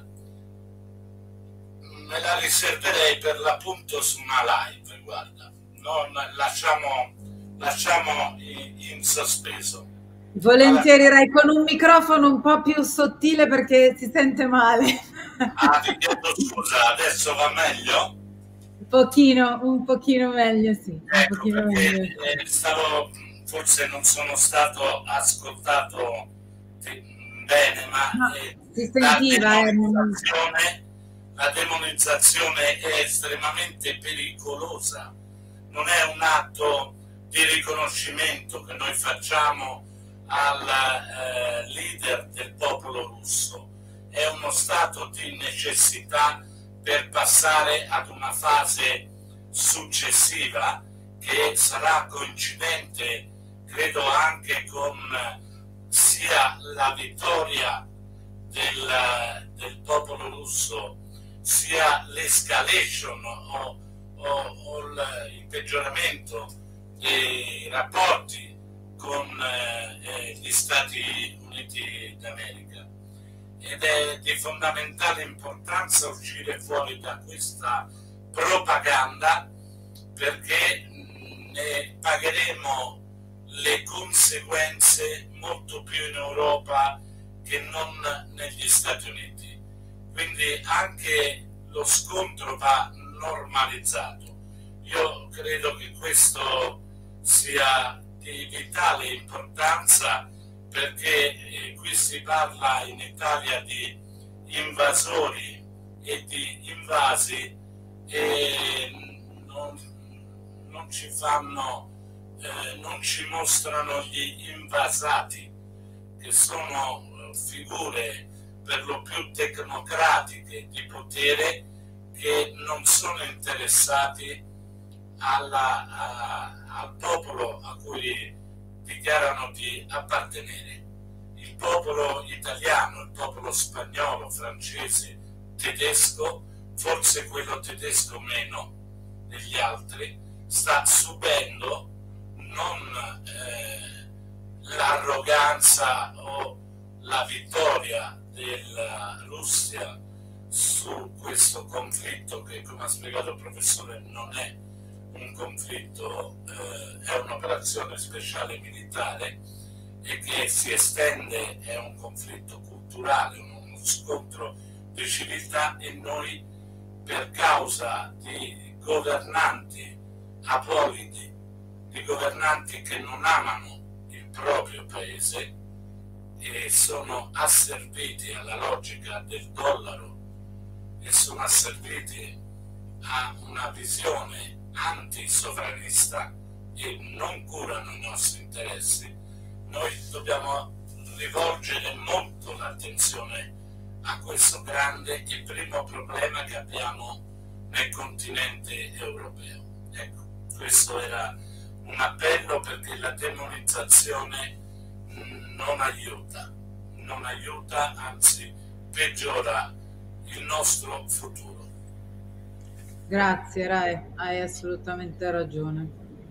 me la riserverei per l'appunto su una live, guarda, non lasciamo, lasciamo in, in sospeso. Volentieri, Rai, con un microfono un po' più sottile perché si sente male. Ah, ti chiedo scusa, adesso va meglio? Un pochino, un pochino meglio, sì. Un ecco, pochino perché meglio. Eh, stavo, forse non sono stato ascoltato bene, ma No, eh, si la sentiva, demonizzazione, la demonizzazione è estremamente pericolosa, non è un atto di riconoscimento che noi facciamo al eh, leader del popolo russo, è uno stato di necessità per passare ad una fase successiva che sarà coincidente, credo, anche con sia la vittoria del, del popolo russo, sia l'escalation o, o, o il peggioramento dei rapporti con eh, gli Stati Uniti d'America. Ed è di fondamentale importanza uscire fuori da questa propaganda, perché ne pagheremo le conseguenze molto più in Europa che non negli Stati Uniti. Quindi anche lo scontro va normalizzato. Io credo che questo sia di vitale importanza, perché eh, qui si parla in Italia di invasori e di invasi e non, non ci fanno, eh, non ci mostrano gli invasati, che sono figure per lo più tecnocratiche di potere, che non sono interessati alla, a, al popolo a cui dichiarano di appartenere. Il popolo italiano, il popolo spagnolo, francese, tedesco, forse quello tedesco meno degli altri, sta subendo non eh, l'arroganza o la vittoria della Russia su questo conflitto che, come ha spiegato il professore, non è un conflitto, eh, è un'operazione speciale militare e che si estende, è un conflitto culturale, uno scontro di civiltà, e noi, per causa di governanti apolidi, di governanti che non amano il proprio paese e sono asserviti alla logica del dollaro e sono asserviti a una visione antisovranista e non curano i nostri interessi, noi dobbiamo rivolgere molto l'attenzione a questo grande e primo problema che abbiamo nel continente europeo. Ecco, questo era un appello, perché la demonizzazione non aiuta, non aiuta, anzi peggiora il nostro futuro. Grazie Rai, hai assolutamente ragione.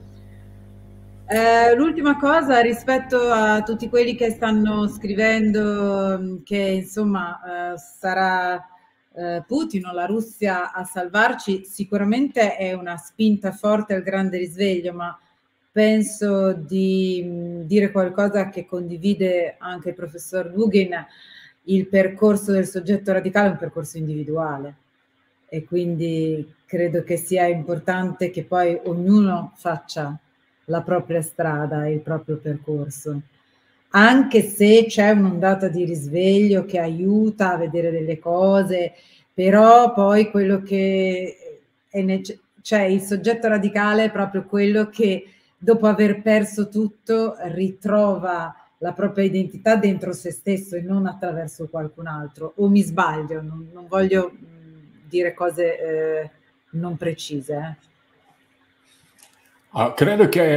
Eh, l'ultima cosa rispetto a tutti quelli che stanno scrivendo che insomma eh, sarà eh, Putin o la Russia a salvarci, sicuramente è una spinta forte al grande risveglio, ma penso di mh, dire qualcosa che condivide anche il professor Dugin: il percorso del soggetto radicale è un percorso individuale. E quindi credo che sia importante che poi ognuno faccia la propria strada e il proprio percorso, anche se c'è un'ondata di risveglio che aiuta a vedere delle cose, però poi quello che è necessario, cioè il soggetto radicale è proprio quello che dopo aver perso tutto ritrova la propria identità dentro se stesso e non attraverso qualcun altro. O mi sbaglio? Non, non voglio dire cose eh, non precise. Eh. Uh, credo che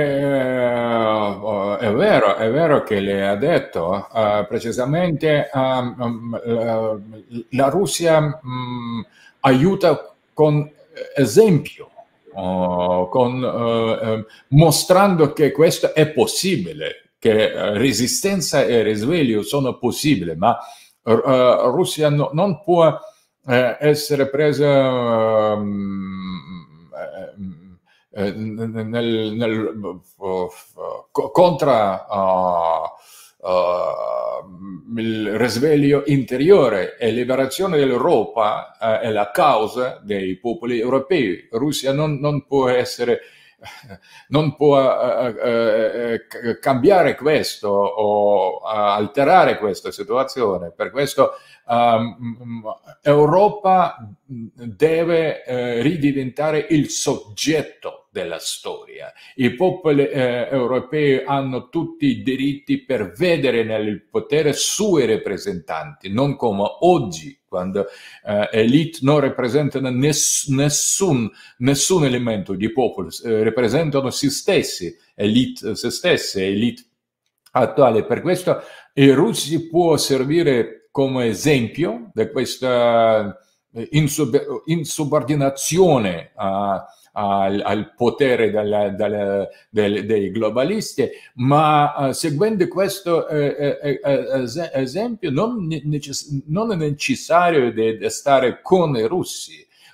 uh, è vero, è vero che lei ha detto uh, precisamente um, um, la, la Russia um, aiuta con esempio, uh, con, uh, uh, mostrando che questo è possibile, che uh, resistenza e risveglio sono possibili, ma uh, Russia no, non può essere presa um, eh, nel, nel uh, contra uh, uh, il risveglio interiore e liberazione dell'Europa uh, è la causa dei popoli europei. Russia non, non può essere non può uh, uh, cambiare questo o uh, alterare questa situazione. Per questo um, Europa deve uh, ridiventare il soggetto della storia. I popoli eh, europei hanno tutti i diritti per vedere nel potere suoi rappresentanti, non come oggi, quando eh, elite non rappresentano ness nessun, nessun elemento di popolo, eh, rappresentano se stessi, elite se stesse, elite attuale. Per questo i russi può servire come esempio di questa insub insubordinazione a Al, al potere della, della, del, dei globalisti, ma uh, seguendo questo eh, eh, eh, esempio non, necess non è necessario di, di stare con i russi.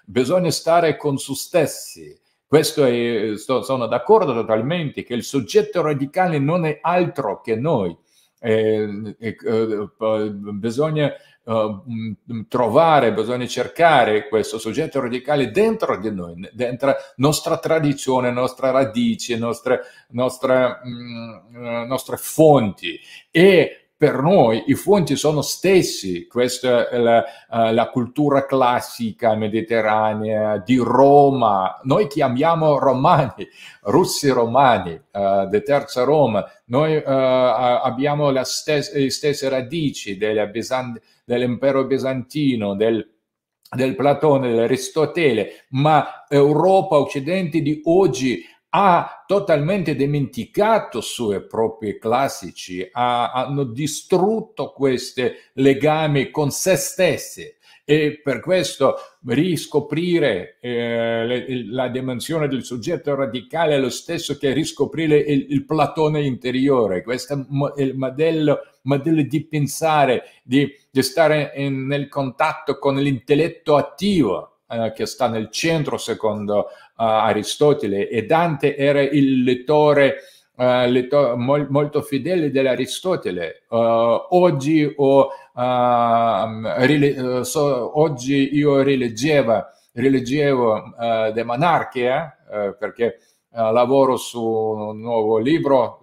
bisogna stare con se stessi. Questo è, sto, sono d'accordo totalmente che il soggetto radicale non è altro che noi. Eh, eh, eh, bisogna eh, trovare, bisogna cercare questo soggetto radicale dentro di noi, dentro nostra tradizione, nostre radici, nostre, nostre, mh, nostre fonti. E per noi i fonti sono stessi, questa è la, uh, la cultura classica mediterranea di Roma. Noi chiamiamo romani, russi romani, uh, di terza Roma. Noi uh, abbiamo le stesse, stesse radici dell'impero bizantino, del, del Platone, dell'Aristotele, ma Europa, Occidente di oggi ha totalmente dimenticato i suoi propri classici, ha, hanno distrutto questi legami con se stessi, e per questo riscoprire eh, le, la dimensione del soggetto radicale è lo stesso che riscoprire il, il Platone interiore. Questo è il modello, modello di pensare, di, di stare in, nel contatto con l'intelletto attivo, che sta nel centro secondo uh, Aristotele, e Dante era il lettore, uh, lettore mol, molto fedele dell'Aristotele. Uh, oggi, ho, uh, rile, so, oggi io rileggevo, rileggevo uh, De Monarchia uh, perché uh, lavoro su un nuovo libro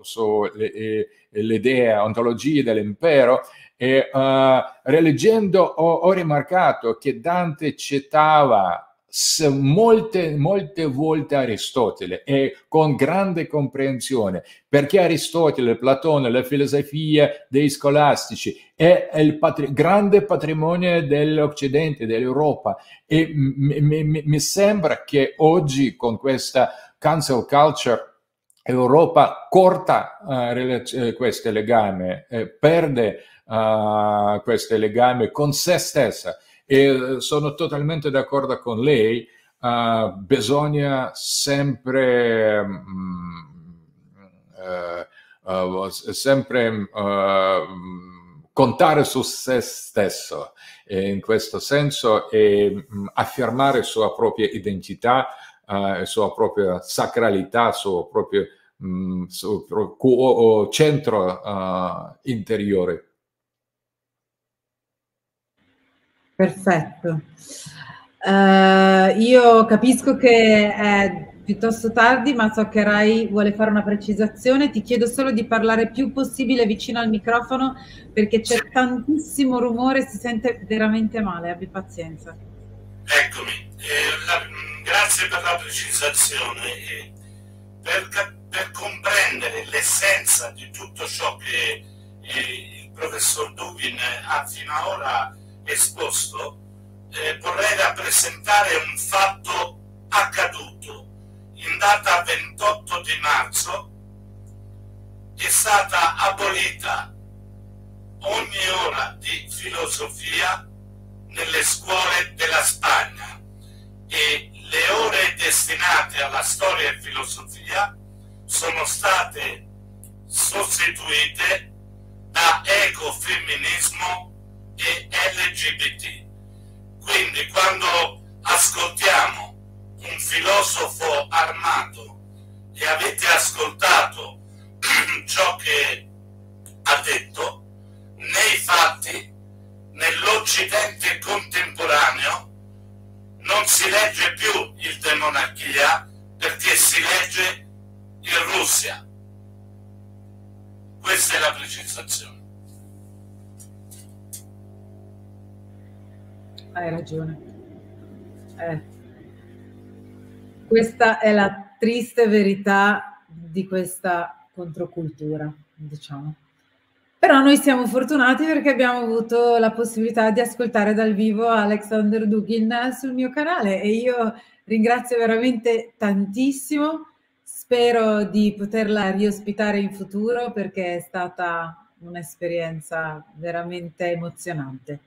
sull'idea, ontologie dell'impero. E uh, rileggendo ho, ho rimarcato che Dante citava molte, molte volte Aristotele, e con grande comprensione, perché Aristotele, Platone, la filosofia dei scolastici è il patri- grande patrimonio dell'Occidente, dell'Europa, e mi, mi, mi sembra che oggi con questa cancel culture Europa corta uh, questo legame, eh, perde uh, questo legame con se stessa, e sono totalmente d'accordo con lei. Uh, bisogna sempre um, uh, uh, sempre uh, contare su se stesso, e in questo senso, e um, affermare la sua propria identità, Uh, sua propria sacralità, suo proprio um, suo pro, centro uh, interiore. Perfetto. Uh, io capisco che è piuttosto tardi, ma so che Rai vuole fare una precisazione. Ti chiedo solo di parlare più possibile vicino al microfono, perché c'è tantissimo rumore, si sente veramente male. Abbi pazienza. Eccomi. Eh, la, grazie per la precisazione. Eh, per, per comprendere l'essenza di tutto ciò che eh, il professor Dugin ha fino ad ora esposto, eh, vorrei rappresentare un fatto accaduto. In data ventotto di marzo è stata abolita ogni ora di filosofia nelle scuole della Spagna, e le ore destinate alla storia e filosofia sono state sostituite da ecofemminismo e L G B T. Quindi quando ascoltiamo un filosofo armato, e avete ascoltato ciò che ha detto, nei fatti, nell'Occidente contemporaneo non si legge più il De Monarchia, perché si legge in Russia. Questa è la precisazione. Hai ragione. Eh. Questa è la triste verità di questa controcultura, diciamo. Però noi siamo fortunati perché abbiamo avuto la possibilità di ascoltare dal vivo Alexander Dugin sul mio canale, e io ringrazio veramente tantissimo. Spero di poterla riospitare in futuro, perché è stata un'esperienza veramente emozionante.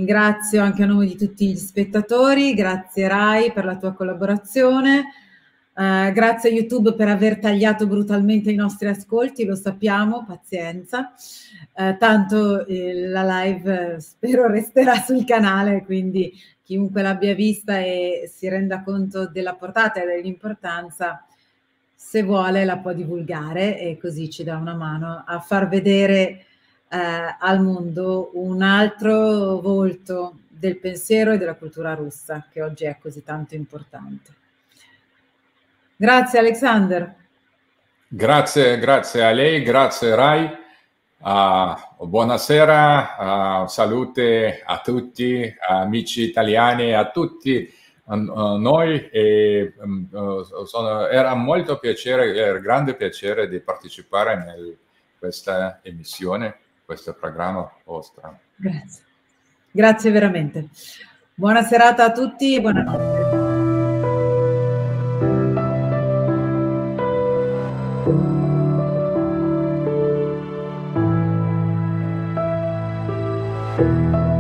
Ringrazio anche a nome di tutti gli spettatori, grazie Rai per la tua collaborazione. Uh, grazie a YouTube per aver tagliato brutalmente i nostri ascolti, lo sappiamo, pazienza. Uh, tanto eh, la live eh, spero resterà sul canale, quindi chiunque l'abbia vista e si renda conto della portata e dell'importanza, se vuole la può divulgare e così ci dà una mano a far vedere uh, al mondo un altro volto del pensiero e della cultura russa, che oggi è così tanto importante. Grazie Alexander. Grazie, grazie a lei, grazie Rai. Uh, buonasera, uh, salute a tutti, amici italiani, a tutti uh, noi. E, um, uh, sono, era molto piacere, era grande piacere di partecipare a questa emissione, questo programma vostro. Grazie, grazie veramente. Buona serata a tutti e buonanotte. Thank you.